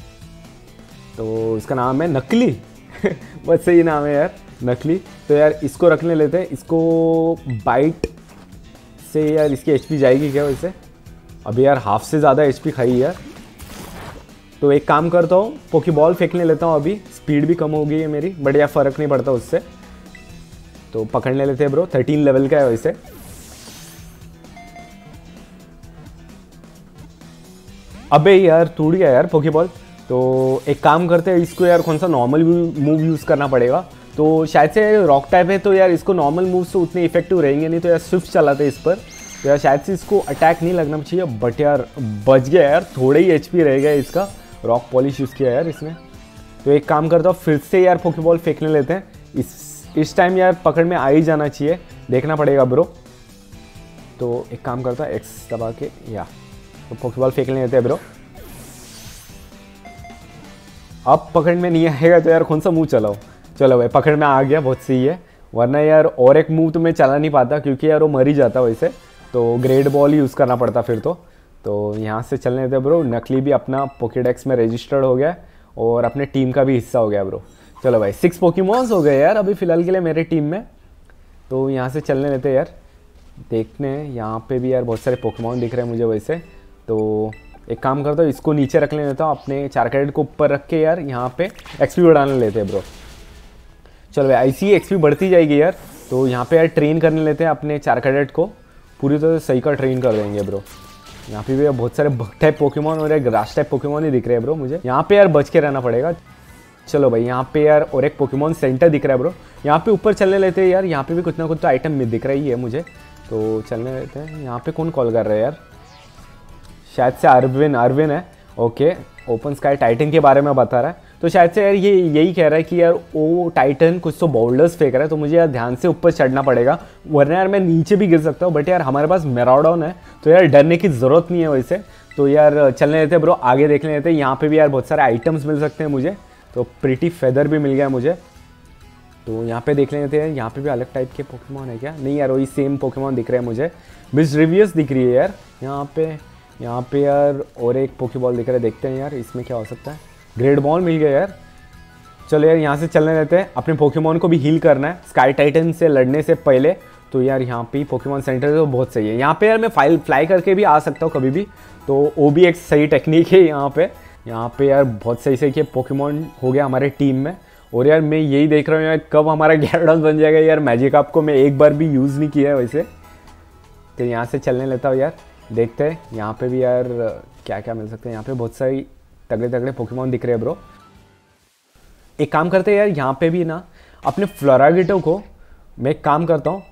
तो इसका नाम है नकली बहुत सही नाम है यार, नकली। तो यार इसको रखने लेते हैं, इसको बाइट से यार इसकी एचपी जाएगी क्या वैसे। अभी यार हाफ से ज़्यादा एचपी खाई यार, तो एक काम करता हूँ पोकेबॉल फेंकने लेता हूँ। अभी स्पीड भी कम हो गई है मेरी, बट यार फ़र्क नहीं पड़ता उससे, तो पकड़ने लेते हैं ब्रो। 13 लेवल का है वैसे। अबे यार टूट गया यार पोकेबॉल, तो एक काम करते हैं, इसको यार कौन सा नॉर्मल मूव यूज़ करना पड़ेगा। तो शायद से रॉक टाइप है, तो यार इसको नॉर्मल मूव से उतने इफेक्टिव रहेंगे नहीं, तो यार स्विफ्ट चलाते हैं इस पर, तो यार शायद से इसको अटैक नहीं लगना चाहिए। बट यार बच गया यार, थोड़े ही एचपी रह गया इसका, रॉक पॉलिश यूज़ किया यार इसने। तो एक काम करता हूँ, फिर से यार पोकेबॉल फेंकने लेते हैं। इस टाइम यार पकड़ में आ ही जाना चाहिए, देखना पड़ेगा ब्रो। तो एक काम करता है, एक्स दबा के या तो पोकेबॉल फेंकने लेते हैं ब्रो। अब पकड़ में नहीं आएगा तो यार कौन सा मूव चलाओ। चलो भाई पकड़ में आ गया, बहुत सही है, वरना यार और एक मूव तो मैं चला नहीं पाता, क्योंकि यार वो मर ही जाता वैसे, तो ग्रेट बॉल ही यूज़ करना पड़ता फिर तो यहाँ से चलने देते ब्रो। नकली भी अपना पोकेडेक्स में रजिस्टर्ड हो गया, और अपने टीम का भी हिस्सा हो गया ब्रो। चलो भाई 6 पोकेमॉन्स हो गए यार अभी फ़िलहाल के लिए मेरे टीम में, तो यहाँ से चलने लेते यार। देखने यहाँ पे भी यार बहुत सारे पोकेमॉन दिख रहे हैं मुझे वैसे, तो एक काम करता हूँ, इसको नीचे रख लेता हूँ, अपने 4 कैरेट को ऊपर रख के यार यहाँ पे एक्सपी बढ़ाने लेते हैं ब्रो। चलो भाई ऐसी ही एक्सपी बढ़ती जाएगी यार, तो यहाँ पे यार ट्रेन करने लेते हैं अपने 4 कैडेट को, पूरी तरह से सही का ट्रेन कर देंगे ब्रो। यहाँ पे भी बहुत सारे बग टाइप पोकेमॉन और एक ग्रास टाइप पोकेमॉन ही दिख रहे हैं ब्रो मुझे, यहाँ पे यार बच के रहना पड़ेगा। चलो भाई यहाँ पे यार और एक पोकेमॉन सेंटर दिख रहा है ब्रो, यहाँ पे ऊपर चलने लेते हैं यार। यहाँ पे भी कुछ ना कुछ तो आइटम दिख रही है मुझे, तो चलने लेते हैं। यहाँ पे कौन कॉल कर रहा है यार, शायद से अरविन है। ओके, ओपन स्काई टाइटन के बारे में बता रहा है, तो शायद से यार ये यही कह रहा है कि यार वो टाइटन कुछ तो बोल्डर्स फेंक रहा है, तो मुझे यार ध्यान से ऊपर चढ़ना पड़ेगा, वरना यार मैं नीचे भी गिर सकता हूँ। बट यार हमारे पास मेराडॉन है, तो यार डरने की ज़रूरत नहीं है वैसे। तो यार चलने देते ब्रो, आगे देख लेते हैं। यहाँ पे भी यार बहुत सारे आइटम्स मिल सकते हैं मुझे, तो प्रिटी फेदर भी मिल गया मुझे। तो यहाँ पे देख लेते हैं, यहाँ पे भी अलग टाइप के पोकेमॉन है क्या? नहीं यार, वही सेम पोकेमॉन दिख रहे हैं मुझे। मिसड्रीवियस दिख रही है यार यहाँ पे यार, और एक पोकेबॉल दिख रहा है, देखते हैं यार इसमें क्या हो सकता है। ग्रेट बॉल मिल गया यार। चलो यार यहाँ से चलने देते हैं, अपने पोकेमॉन को भी हील करना है स्काई टाइटन से लड़ने से पहले। तो यार यहाँ पे पोकेमॉन सेंटर तो बहुत सही है। यहाँ पे यार मैं फ्लाई करके भी आ सकता हूँ कभी भी, तो वो भी एक सही टेक्निक है यहाँ पे यार बहुत सही सही के पोकेमॉन हो गया हमारे टीम में। और यार मैं यही देख रहा हूँ यार कब हमारा gyarados बन जाएगा यार। मैजिकाप को मैं एक बार भी यूज़ नहीं किया है वैसे। तो यहाँ से चलने लेता हूँ यार, देखते हैं यहाँ पे भी यार क्या क्या मिल सकते हैं। यहाँ पे बहुत सारी तगड़े तगड़े पोकेमॉन दिख रहे हैं ब्रो। एक काम करते हैं यार, यहाँ पे भी ना अपने फ्लोरागिटो को मैं एक काम करता हूँ,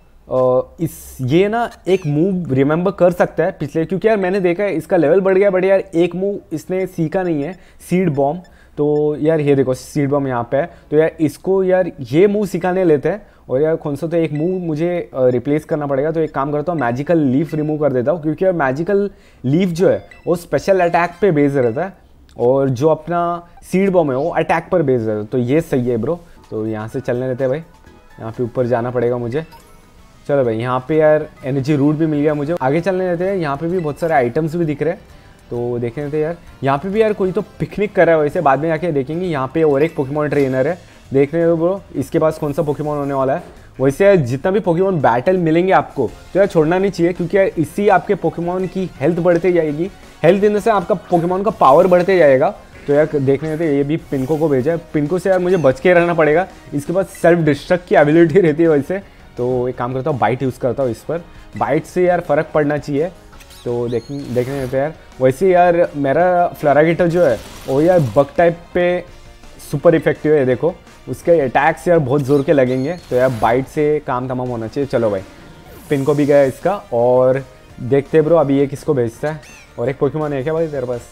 ये ना एक मूव रिमेंबर कर सकता है पिछले, क्योंकि यार मैंने देखा है इसका लेवल बढ़ गया, बट यार एक मूव इसने सीखा नहीं है, सीड बॉम्ब। तो यार ये देखो सीड बॉम्ब यहाँ पे है, तो यार इसको यार ये मूव सिखाने लेते हैं। और यार कौन सा तो एक मूव मुझे रिप्लेस करना पड़ेगा, तो एक काम करता हूँ मैजिकल लीफ रिमूव कर देता हूँ, क्योंकि यार मैजिकल लीफ जो है वो स्पेशल अटैक पे बेस्ड रहता है, और जो अपना सीड बॉम्ब है वो अटैक पर बेस्ड रहता है। तो ये सही है ब्रो। तो यहाँ से चलने देते हैं भाई, यहाँ पे ऊपर जाना पड़ेगा मुझे। चलो भाई यहाँ पे यार एनर्जी रूट भी मिल गया मुझे, आगे चलने देते हैं। यहाँ पे भी बहुत सारे आइटम्स भी दिख रहे हैं, तो देख लेते हैं यार। यहाँ पे भी यार कोई तो पिकनिक कर रहा है वैसे, बाद में जाके देखेंगे। यहाँ पे और एक पोकेमॉन ट्रेनर है, देख रहे हो ब्रो इसके पास कौन सा पोकेमॉन होने वाला है। वैसे यार जितना भी पोकेमॉन बैटल मिलेंगे आपको, तो यार छोड़ना नहीं चाहिए, क्योंकि यार इससे आपके पोकेमॉन की हेल्थ बढ़ते जाएगी। हेल्थ देने से आपका पोकेमॉन का पावर बढ़ते जाएगा। तो यार देखने देते, ये भी पिनको को भेजा है। पिनको से यार मुझे बच के रहना पड़ेगा, इसके पास सेल्फ डिस्ट्रक्ट की एबिलिटी रहती है वैसे। तो एक काम करता हूँ, बाइट यूज़ करता हूँ इस पर, बाइट से यार फ़र्क पड़ना चाहिए। तो देखने देते यार। वैसे यार मेरा फ्लोरागिटो जो है वो यार बग टाइप पे सुपर इफेक्टिव है, देखो उसके अटैक्स यार बहुत ज़ोर के लगेंगे। तो यार बाइट से काम तमाम होना चाहिए। चलो भाई पिनको भी गया इसका, और देखते ब्रो अभी ये किसको भेजता है। और एक पोकेमॉन है क्या भाई तेरे पास?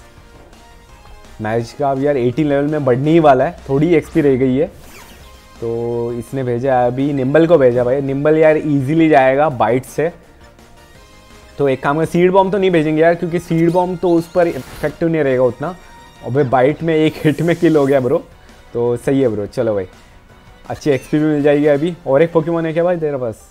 मैच का अब यार 18 लेवल में बढ़ने ही वाला है, थोड़ी एक्सपी रह गई है। तो इसने भेजा अभी निम्बल को भेजा भाई, निम्बल यार इजीली जाएगा बाइट से। तो एक काम है, सीड बॉम्ब तो नहीं भेजेंगे यार, क्योंकि सीड बॉम्ब तो उस पर इफेक्टिव नहीं रहेगा उतना। और भाई बाइट में एक हिट में किल हो गया ब्रो, तो सही है ब्रो। चलो भाई अच्छी एक्सपी भी मिल जाएगी अभी। और एक पोकेमॉन है क्या भाई तेरे पास?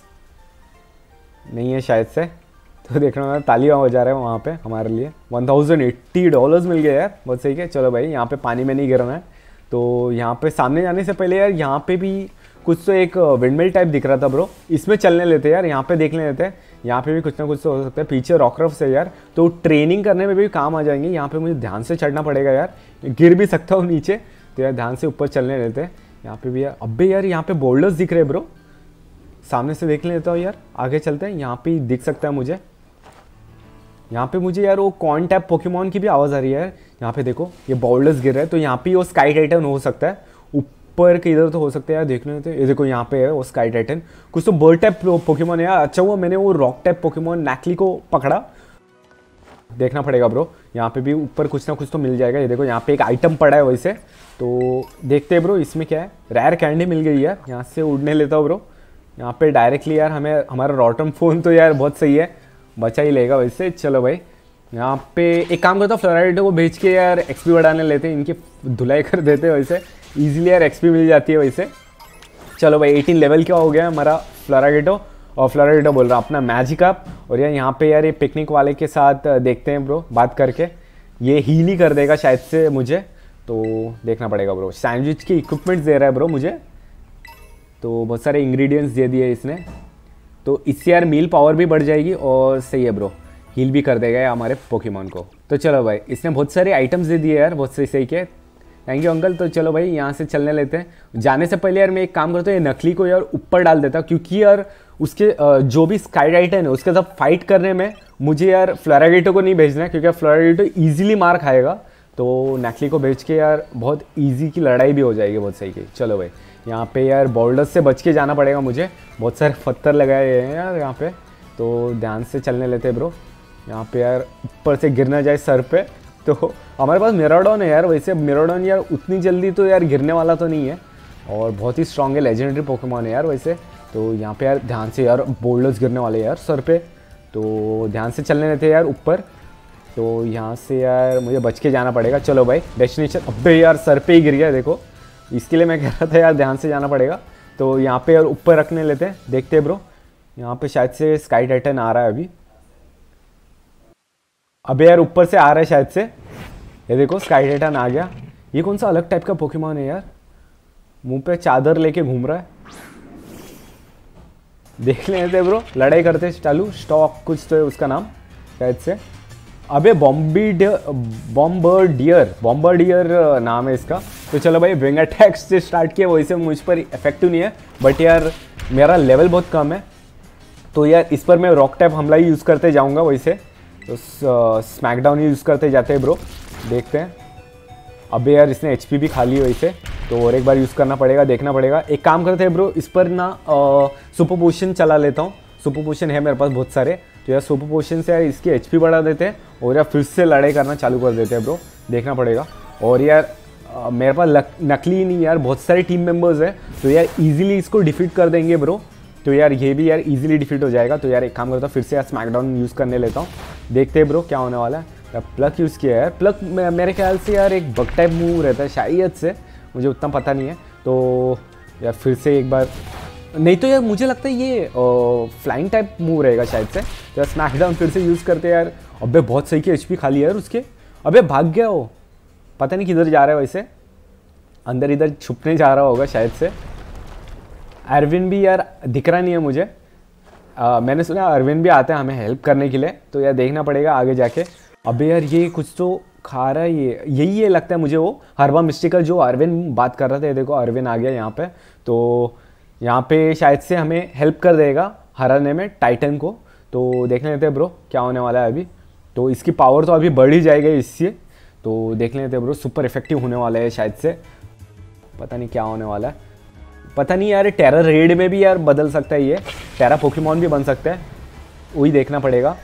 नहीं है शायद से, तो देख रहा हूँ तालियां हो जा रहे हैं वहाँ पे हमारे लिए। $1080 मिल गया यार, बहुत सही है। चलो भाई यहाँ पे पानी में नहीं गिरना है। तो यहाँ पे सामने जाने से पहले यार यहाँ पे भी कुछ तो एक विंडमिल टाइप दिख रहा था ब्रो, इसमें चलने लेते हैं यार, यहाँ पे देख लेते हैं। यहाँ पे भी कुछ ना कुछ तो हो सकता है, पीछे रॉकरफ्स है यार, तो ट्रेनिंग करने में भी काम आ जाएंगे। यहाँ पे मुझे ध्यान से चढ़ना पड़ेगा यार, गिर भी सकता हूँ नीचे, तो यार ध्यान से ऊपर चलने लेते हैं। यहाँ पे भी यार, अबे यार यहाँ पे बोल्डर्स दिख रहे हैं ब्रो, सामने से देख लेता हूँ यार। आगे चलते हैं, यहाँ पे दिख सकता है मुझे। यहाँ पे मुझे यार वो कॉइन टैप पोकेमॉन की भी आवाज़ आ रही है यार। यहाँ पे देखो ये बोल्डर्स गिर रहे हैं, तो यहाँ पे वो स्काई टाइटन हो सकता है, ऊपर के इधर तो हो सकता है यार, देखने तो ये देखो यहाँ पे है वो स्काई टाइटन। कुछ तो बर्ड टाइप पोकेमॉन है यार। अच्छा हुआ मैंने वो रॉक टाइप पोकेमॉन नैकली को पकड़ा, देखना पड़ेगा ब्रो। यहाँ पे भी ऊपर कुछ ना कुछ तो मिल जाएगा। ये देखो यहाँ पे एक आइटम पड़ा है वैसे, तो देखते हैं ब्रो इसमें क्या है। रेयर कैंडी मिल गई यार, यहाँ से उड़ने लेता हूँ ब्रो। यहाँ पे डायरेक्टली यार हमें हमारा रॉटम फोन तो यार बहुत सही है, बचा ही लेगा वैसे। चलो भाई यहाँ पे एक काम करता हूँ, फ्लोराइडो को भेज के यार एक्सपी बढ़ाने लेते हैं, इनकी धुलाई कर देते हैं वैसे, इजीली यार एक्सपी मिल जाती है वैसे। चलो भाई 18 लेवल क्या हो गया हमारा फ्लोरागिटो, और फ्लोरागिटो बोल रहा अपना मैजिकाप। और यार यहाँ पे यार ये पिकनिक वाले के साथ देखते हैं ब्रो, बात करके ये हील ही कर देगा शायद से मुझे, तो देखना पड़ेगा ब्रो। सैंडविच के इक्विपमेंट्स दे रहा है ब्रो मुझे, तो बहुत सारे इंग्रेडिएंट्स दे दिए इसने, तो इससे यार मील पावर भी बढ़ जाएगी, और सही है ब्रो हील भी कर देगा हमारे पोकेमॉन को। तो चलो भाई इसने बहुत सारे आइटम्स दे दिए यार, बहुत सही के, थैंक यू अंकल। तो चलो भाई यहाँ से चलने लेते हैं। जाने से पहले यार मैं एक काम करता हूँ, ये नकली को यार ऊपर डाल देता हूँ, क्योंकि यार उसके जो भी स्काई टाइटन है उसके साथ फाइट करने में मुझे यार फ्लोरागिटो को नहीं भेजना है, क्योंकि फ्लोरागिटो ईजिली मार खाएगा। तो नकली को भेज के यार बहुत ईजी की लड़ाई भी हो जाएगी, बहुत सही की। चलो भाई यहाँ पे यार बोल्डर्स से बच के जाना पड़ेगा मुझे, बहुत सारे पत्थर लगाए हैं यार यहाँ पे, तो ध्यान से चलने लेते हैं ब्रो। यहाँ पे यार ऊपर से गिर ना जाए सर पे, तो हमारे पास मिराडॉन है यार। वैसे मिराडॉन यार उतनी जल्दी तो यार गिरने वाला तो नहीं है और बहुत ही स्ट्रॉन्ग है, लेजेंडरी पोकेमॉन है यार वैसे। तो यहाँ पे यार ध्यान से यार बोल्डर्स गिरने वाले यार सर पे, तो ध्यान से चलने देते यार ऊपर। तो यहाँ से यार मुझे बच के जाना पड़ेगा। चलो भाई डेस्टिनेशन, अबे यार सर पे ही गिर गया देखो, इसके लिए मैं कह रहा था यार ध्यान से जाना पड़ेगा। तो यहाँ पे यार ऊपर रखने लेते हैं, देखते हैं ब्रो। यहाँ पे शायद से स्काई टाइटन आ रहा है अभी। अबे यार ऊपर से आ रहा है शायद से, ये देखो स्काई टाइटन आ गया। ये कौन सा अलग टाइप का पोकेमॉन है यार, मुंह पे चादर लेके घूम रहा है। देख लेते ब्रो, लड़ाई करते चालू। स्टॉक कुछ तो है उसका नाम शायद से। अबे बॉम्बर्डियर नाम है इसका। तो चलो भाई विंग अटैक से स्टार्ट किया, वैसे मुझ पर इफेक्टिव नहीं है बट यार मेरा लेवल बहुत कम है, तो यार इस पर मैं रॉक टाइप हमला ही यूज़ करते जाऊंगा वैसे। तो स्मैकडाउन ही यूज़ करते जाते हैं ब्रो, देखते हैं। अबे यार इसने एचपी भी खा ली वैसे, तो और एक बार यूज़ करना पड़ेगा, देखना पड़ेगा। एक काम करते हैं ब्रो, इस पर ना सुपर पोशन चला लेता हूँ। सुपर पोशन है मेरे पास बहुत सारे, तो यार सुपर पोशन से यार इसकी एचपी बढ़ा देते हैं और यार फिर से लड़ाई करना चालू कर देते हैं ब्रो, देखना पड़ेगा। और यार मेरे पास नकली ही नहीं यार, बहुत सारे टीम मेंबर्स हैं, तो यार इजीली इसको डिफीट कर देंगे ब्रो। तो यार ये भी यार इजीली डिफीट हो जाएगा। तो यार एक काम करता हूँ, फिर से यार स्मैकडाउन यूज़ करने लेता हूँ, देखते हैं ब्रो क्या होने वाला है। प्लक यूज़ किया यार, प्लक मेरे ख्याल से यार एक बग टाइप मूव रहता है शायद से, मुझे उतना पता नहीं है। तो यार फिर से एक बार, नहीं तो यार मुझे लगता है ये फ्लाइंग टाइप मूव रहेगा शायद से। तो यार स्मैकडाउन फिर से यूज़ करते हैं यार। अबे बहुत सही की एचपी खाली है यार उसके। अबे भाग गया वो, पता नहीं किधर जा रहा है वैसे, अंदर इधर छुपने जा रहा होगा शायद से। अरविंद भी यार दिख रहा नहीं है मुझे। मैंने सुना अरविंद भी आता है हमें हेल्प करने के लिए, तो यार देखना पड़ेगा आगे जाके। अबे यार ये कुछ तो खा रहा है, ये यही है लगता है मुझे, वो हर्बा मिस्टिकल जो अरविंद बात कर रहा था। ये देखो अरविंद आ गया यहाँ पे, तो यहाँ पे शायद से हमें हेल्प कर देगा हराने में टाइटन को। तो देख लेते हैं ब्रो क्या होने वाला है अभी। तो इसकी पावर तो अभी बढ़ ही जाएगी इससे, तो देख लेते हैं ब्रो। सुपर इफेक्टिव होने वाला है शायद से, पता नहीं क्या होने वाला है, पता नहीं यार। टेरर रेड में भी यार बदल सकता है, ये टेरा पोकेमॉन भी बन सकता है, वही देखना पड़ेगा।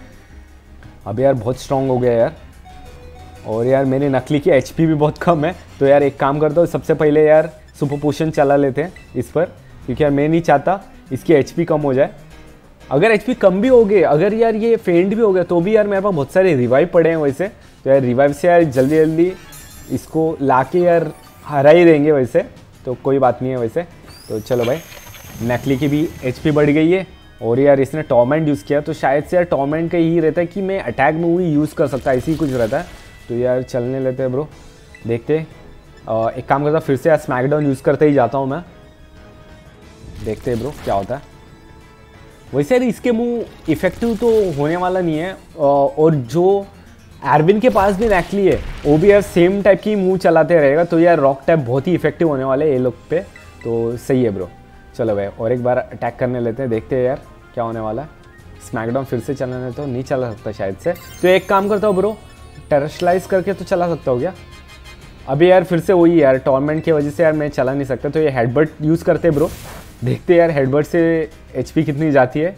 अब यार बहुत स्ट्रांग हो गया यार, और यार मेरे नकली की एचपी भी बहुत कम है। तो यार एक काम करता हूँ, सबसे पहले यार सुपर पोशन चला लेते हैं इस पर, क्योंकि यार मैं नहीं चाहता इसकी एचपी कम हो जाए। अगर एचपी कम भी हो गए, अगर यार ये फेंट भी हो गया, तो भी यार मेरे पास बहुत सारे रिवाइव पड़े हैं वैसे। तो यार रिवाइव से यार जल्दी जल्दी इसको ला के यार हरा ही देंगे वैसे, तो कोई बात नहीं है वैसे। तो चलो भाई, नकली की भी एचपी बढ़ गई है, और यार इसने टॉर्मेंट यूज़ किया, तो शायद से यार टॉर्मेंट का यही रहता है कि मैं अटैक मूव ही यूज़ कर सकता है, इसी कुछ रहता है। तो यार चलने लेते हैं ब्रो, देखते हैं। एक काम करता फिर से यार स्मैकडाउन यूज़ करते ही जाता हूँ मैं, देखते हैं ब्रो क्या होता है। वैसे यार इसके मूव इफेक्टिव तो होने वाला नहीं है, और जो एरविन के पास भी नकली है वो भी यार सेम टाइप की मूव चलाते रहेगा, तो यार रॉक टाइप बहुत ही इफेक्टिव होने वाले ये लोग पे, तो सही है ब्रो। चलो भाई और एक बार अटैक करने लेते हैं, देखते हैं यार क्या होने वाला है। स्मैकडाउन फिर से चलाने तो नहीं चला सकता शायद से, तो एक काम करता हूँ ब्रो, टेरस्लाइज करके तो चला सकता हो क्या। अभी यार फिर से वही यार टॉर्मेंट की वजह से यार मैं चला नहीं सकता, तो ये हेडबट यूज़ करते ब्रो, देखते यार हेडबट से एचपी कितनी जाती है।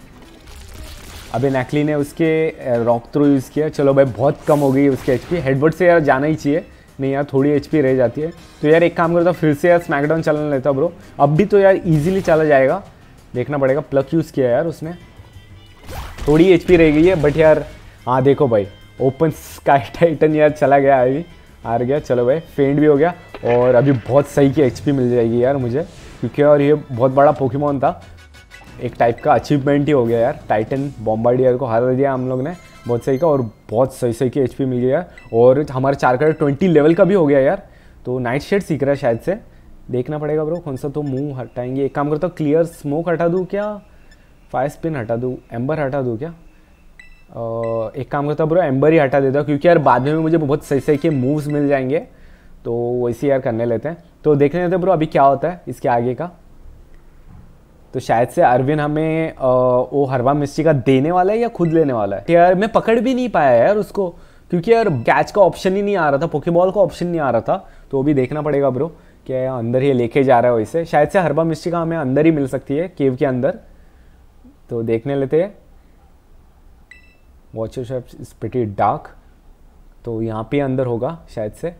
अबे नकली ने उसके रॉक थ्रो यूज़ किया, चलो भाई बहुत कम हो गई उसकी एचपी। हेडबट से यार जाना ही चाहिए, नहीं यार थोड़ी एचपी रह जाती है। तो यार एक काम करता फिर से यार स्मैकडाउन चलने लेता ब्रो, अब भी तो यार इजीली चला जाएगा, देखना पड़ेगा। प्लक यूज़ किया यार उसने, थोड़ी एचपी रह गई है बट यार हाँ देखो भाई ओपन स्काई टाइटन यार चला गया, अभी हार गया। चलो भाई फेंट भी हो गया, और अभी बहुत सही की एचपी मिल जाएगी यार मुझे, क्योंकि और ये बहुत बड़ा पोकेमॉन था, एक टाइप का अचीवमेंट ही हो गया यार। टाइटन बॉम्बार्डियर को हरा दिया हम लोग ने बहुत सही का, और बहुत सही सही की एचपी मिल गया, और हमारे 4 का 20 लेवल का भी हो गया यार। तो नाइट शेड सीख रहा है शायद से, देखना पड़ेगा ब्रो कौन सा तो मुंह हटाएंगे। एक काम करता हूँ क्लियर स्मोक हटा दूँ क्या, फायर स्पिन हटा दूँ, एम्बर हटा दूँ क्या। एक काम करता ब्रो एम्बर ही हटा देता हूँ, क्योंकि यार बाद में मुझे बहुत सही सही के मूव्स मिल जाएंगे, तो वैसे यार करने लेते हैं। तो देखने लेते ब्रो अभी क्या होता है इसके आगे का। तो शायद से अरविंद हमें वो हरवा मिस्ट्री का देने वाला है या खुद लेने वाला है यार, मैं पकड़ भी नहीं पाया यार उसको, क्योंकि यार कैच का ऑप्शन ही नहीं आ रहा था, पोकेबॉल का ऑप्शन नहीं आ रहा था। तो वो भी देखना पड़ेगा ब्रो, क्या अंदर ही लेके जा रहा है वैसे। शायद से हरवा मिस्ट्री का हमें अंदर ही मिल सकती है, केव के अंदर, तो देखने लेते हैं। Watch your steps is pretty dark, तो यहाँ पे अंदर होगा शायद से।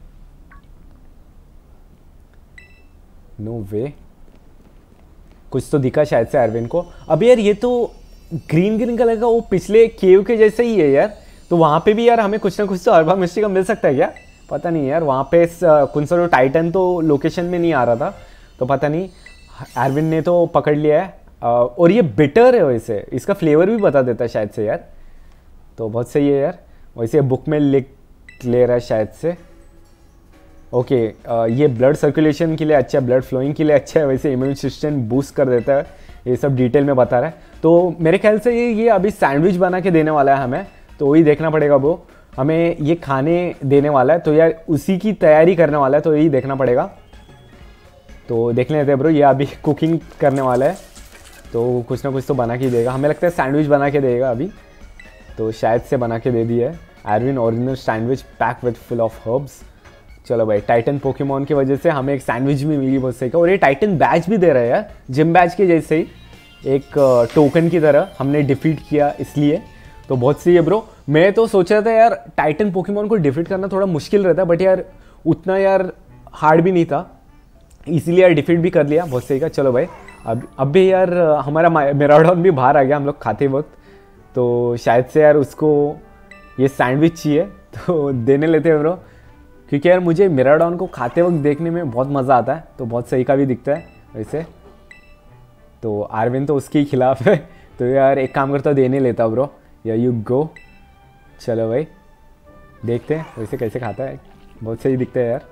नो वे, कुछ तो दिखा शायद से अरविंद को। अब यार ये तो ग्रीन ग्रीन कलर का वो पिछले केव के जैसे ही है यार, तो वहाँ पे भी यार हमें कुछ ना कुछ तो हर्बा मिस्ट्री का मिल सकता है क्या? पता नहीं यार, वहाँ पे कुंसरो टाइटन तो लोकेशन में नहीं आ रहा था, तो पता नहीं अरविंद ने तो पकड़ लिया है। और ये बिटर है, वैसे इसका फ्लेवर भी बता देता है शायद से यार, तो बहुत सही है यार। वैसे बुक में लिख ले रहा है शायद से। ओके, ये ब्लड सर्कुलेशन के लिए अच्छा है, ब्लड फ्लोइंग के लिए अच्छा है, वैसे इम्यून सिस्टम बूस्ट कर देता है, ये सब डिटेल में बता रहा है। तो मेरे ख्याल से ये अभी सैंडविच बना के देने वाला है हमें, तो वही देखना पड़ेगा वो हमें ये खाने देने वाला है, तो यार उसी की तैयारी करने वाला है, तो यही देखना पड़ेगा। तो देख लेते हैं ब्रो, ये अभी कुकिंग करने वाला है, तो कुछ ना कुछ तो बना के देगा, हमें लगता है सैंडविच बना के देगा अभी, तो शायद से बना के दे दिया है। Arven original sandwich pack with full of herbs. चलो भाई, टाइटन पोकेमॉन की वजह से हमें एक सैंडविच भी मिली बहुत सही का, और ये टाइटन बैच भी दे रहा है यार, जिम बैच के जैसे ही एक टोकन की तरह हमने डिफीट किया इसलिए, तो बहुत सही है ब्रो। मैं तो सोच रहा था यार टाइटन पोकेमॉन को डिफीट करना थोड़ा मुश्किल रहता है, बट यार उतना यार हार्ड भी नहीं था, इसीलिए यार डिफीट भी कर लिया, बहुत सही का। चलो भाई, अब भी यार हमारा मेराडॉन भी बाहर आ गया हम लोग खाते वक्त, तो शायद से यार उसको ये सैंडविच चाहिए, तो देने लेते हैं ब्रो, क्योंकि यार मुझे मेराडॉन को खाते वक्त देखने में बहुत मज़ा आता है, तो बहुत सही का भी दिखता है वैसे। तो अरविंद तो उसके ही खिलाफ है, तो यार एक काम करता देने लेता ब्रो, या यू गो। चलो भाई देखते हैं वैसे कैसे खाता है, बहुत सही दिखता है यार।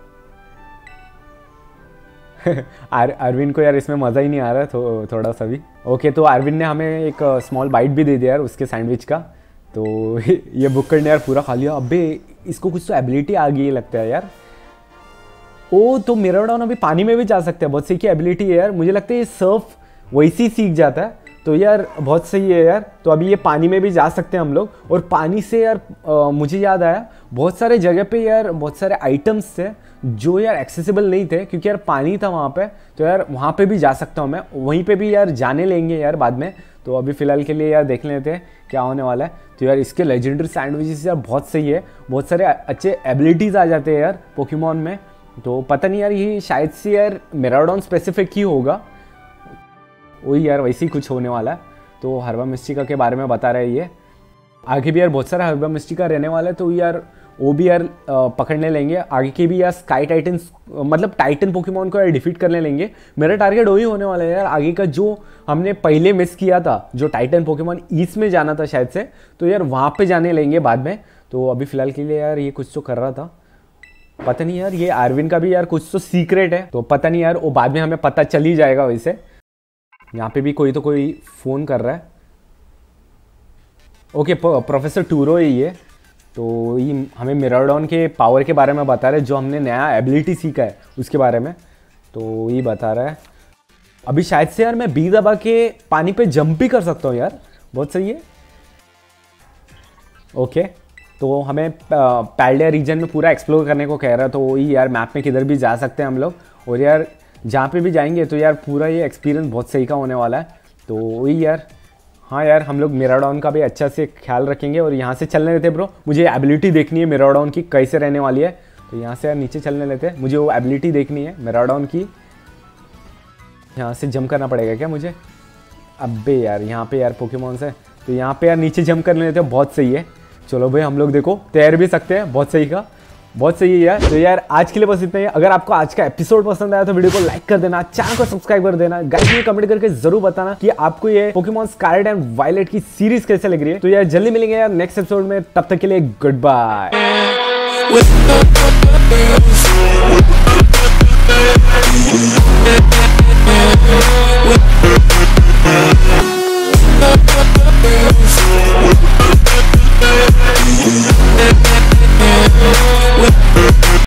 अरविंद को यार इसमें मज़ा ही नहीं आ रहा है थोड़ा सा भी। ओके, तो अरविंद ने हमें एक स्मॉल बाइट भी दे दिया यार उसके सैंडविच का, तो ये बुक ने यार पूरा खा लिया। अबे इसको कुछ तो एबिलिटी आ गई लगता है यार। ओ, तो मेराडॉन अभी पानी में भी जा सकता है, बहुत सही की एबिलिटी है यार, मुझे लगता है ये सर्फ वैसे ही सीख जाता है, तो यार बहुत सही है यार। तो अभी ये पानी में भी जा सकते हैं हम लोग, और पानी से यार मुझे याद आया बहुत सारे जगह पे यार बहुत सारे आइटम्स थे जो यार एक्सेसिबल नहीं थे, क्योंकि यार पानी था वहाँ पे, तो यार वहाँ पे भी जा सकता हूँ मैं, वहीं पे भी यार जाने लेंगे यार बाद में। तो अभी फ़िलहाल के लिए यार देख लेते हैं क्या होने वाला है। तो यार इसके लेजेंडरी सैंडविचेस यार बहुत सही है, बहुत सारे अच्छे एबिलिटीज़ आ जाते हैं यार पोकेमॉन में, तो पता नहीं यार ये शायद से यार मेराडॉन स्पेसिफिक ही होगा, वही यार वैसे ही कुछ होने वाला है। तो हर्बा मिस्टिका के बारे में बता रहे हैं ये, आगे भी यार बहुत सारा हर्बा मिस्टिका रहने वाला है, तो यार वो भी यार पकड़ने लेंगे आगे के भी यार स्काई टाइटन्स, मतलब टाइटन पोकेमॉन को यार डिफीट करने लेंगे। मेरा टारगेट वही होने वाला है यार आगे का, जो हमने पहले मिस किया था, जो टाइटन पोकेमॉन ईस्ट में जाना था शायद से, तो यार वहाँ पे जाने लेंगे बाद में। तो अभी फ़िलहाल के लिए यार ये कुछ तो कर रहा था, पता नहीं यार ये अरविंद का भी यार कुछ तो सीक्रेट है, तो पता नहीं यार वो बाद में हमें पता चल ही जाएगा वैसे। यहाँ पे भी कोई फ़ोन कर रहा है। ओके, प्रोफेसर टूरो है ये, तो ये हमें मेराडॉन के पावर के बारे में बता रहे हैं, जो हमने नया एबिलिटी सीखा है उसके बारे में, तो ये बता रहा है। अभी शायद से यार मैं बी दबा के पानी पे जंप भी कर सकता हूँ यार, बहुत सही है। ओके, तो हमें पैल्डिया रीजन में पूरा एक्सप्लोर करने को कह रहा है, तो वही यार मैप में किधर भी जा सकते हैं हम लोग, और यार जहाँ पे भी जाएंगे तो यार पूरा ये एक्सपीरियंस बहुत सही का होने वाला है। तो वही यार, हाँ यार हम लोग मेराडॉन का भी अच्छा से ख्याल रखेंगे, और यहाँ से चलने लेते ब्रो, मुझे एबिलिटी देखनी है मेराडॉन की कैसे रहने वाली है, तो यहाँ से यार नीचे चलने लेते, मुझे वो एबिलिटी देखनी है मेराडॉन की। यहाँ से जंप करना पड़ेगा क्या मुझे? अबे यार यहाँ पे यार पोकेमॉन्स है, तो यहाँ पे यार नीचे जंप कर लेते हैं, बहुत सही है। चलो भाई हम लोग देखो तैर भी सकते हैं, बहुत सही का, बहुत सही है यार। तो यार आज के लिए बस इतना ही। अगर आपको आज का एपिसोड पसंद आया तो वीडियो को लाइक कर देना, चैनल को सब्सक्राइब कर देना, गाइस में कमेंट करके जरूर बताना कि आपको ये पोकेमॉन स्कारलेट एंड वायलेट की सीरीज कैसे लग रही है। तो यार जल्दी मिलेंगे यार नेक्स्ट एपिसोड में, तब तक के लिए गुड बाय।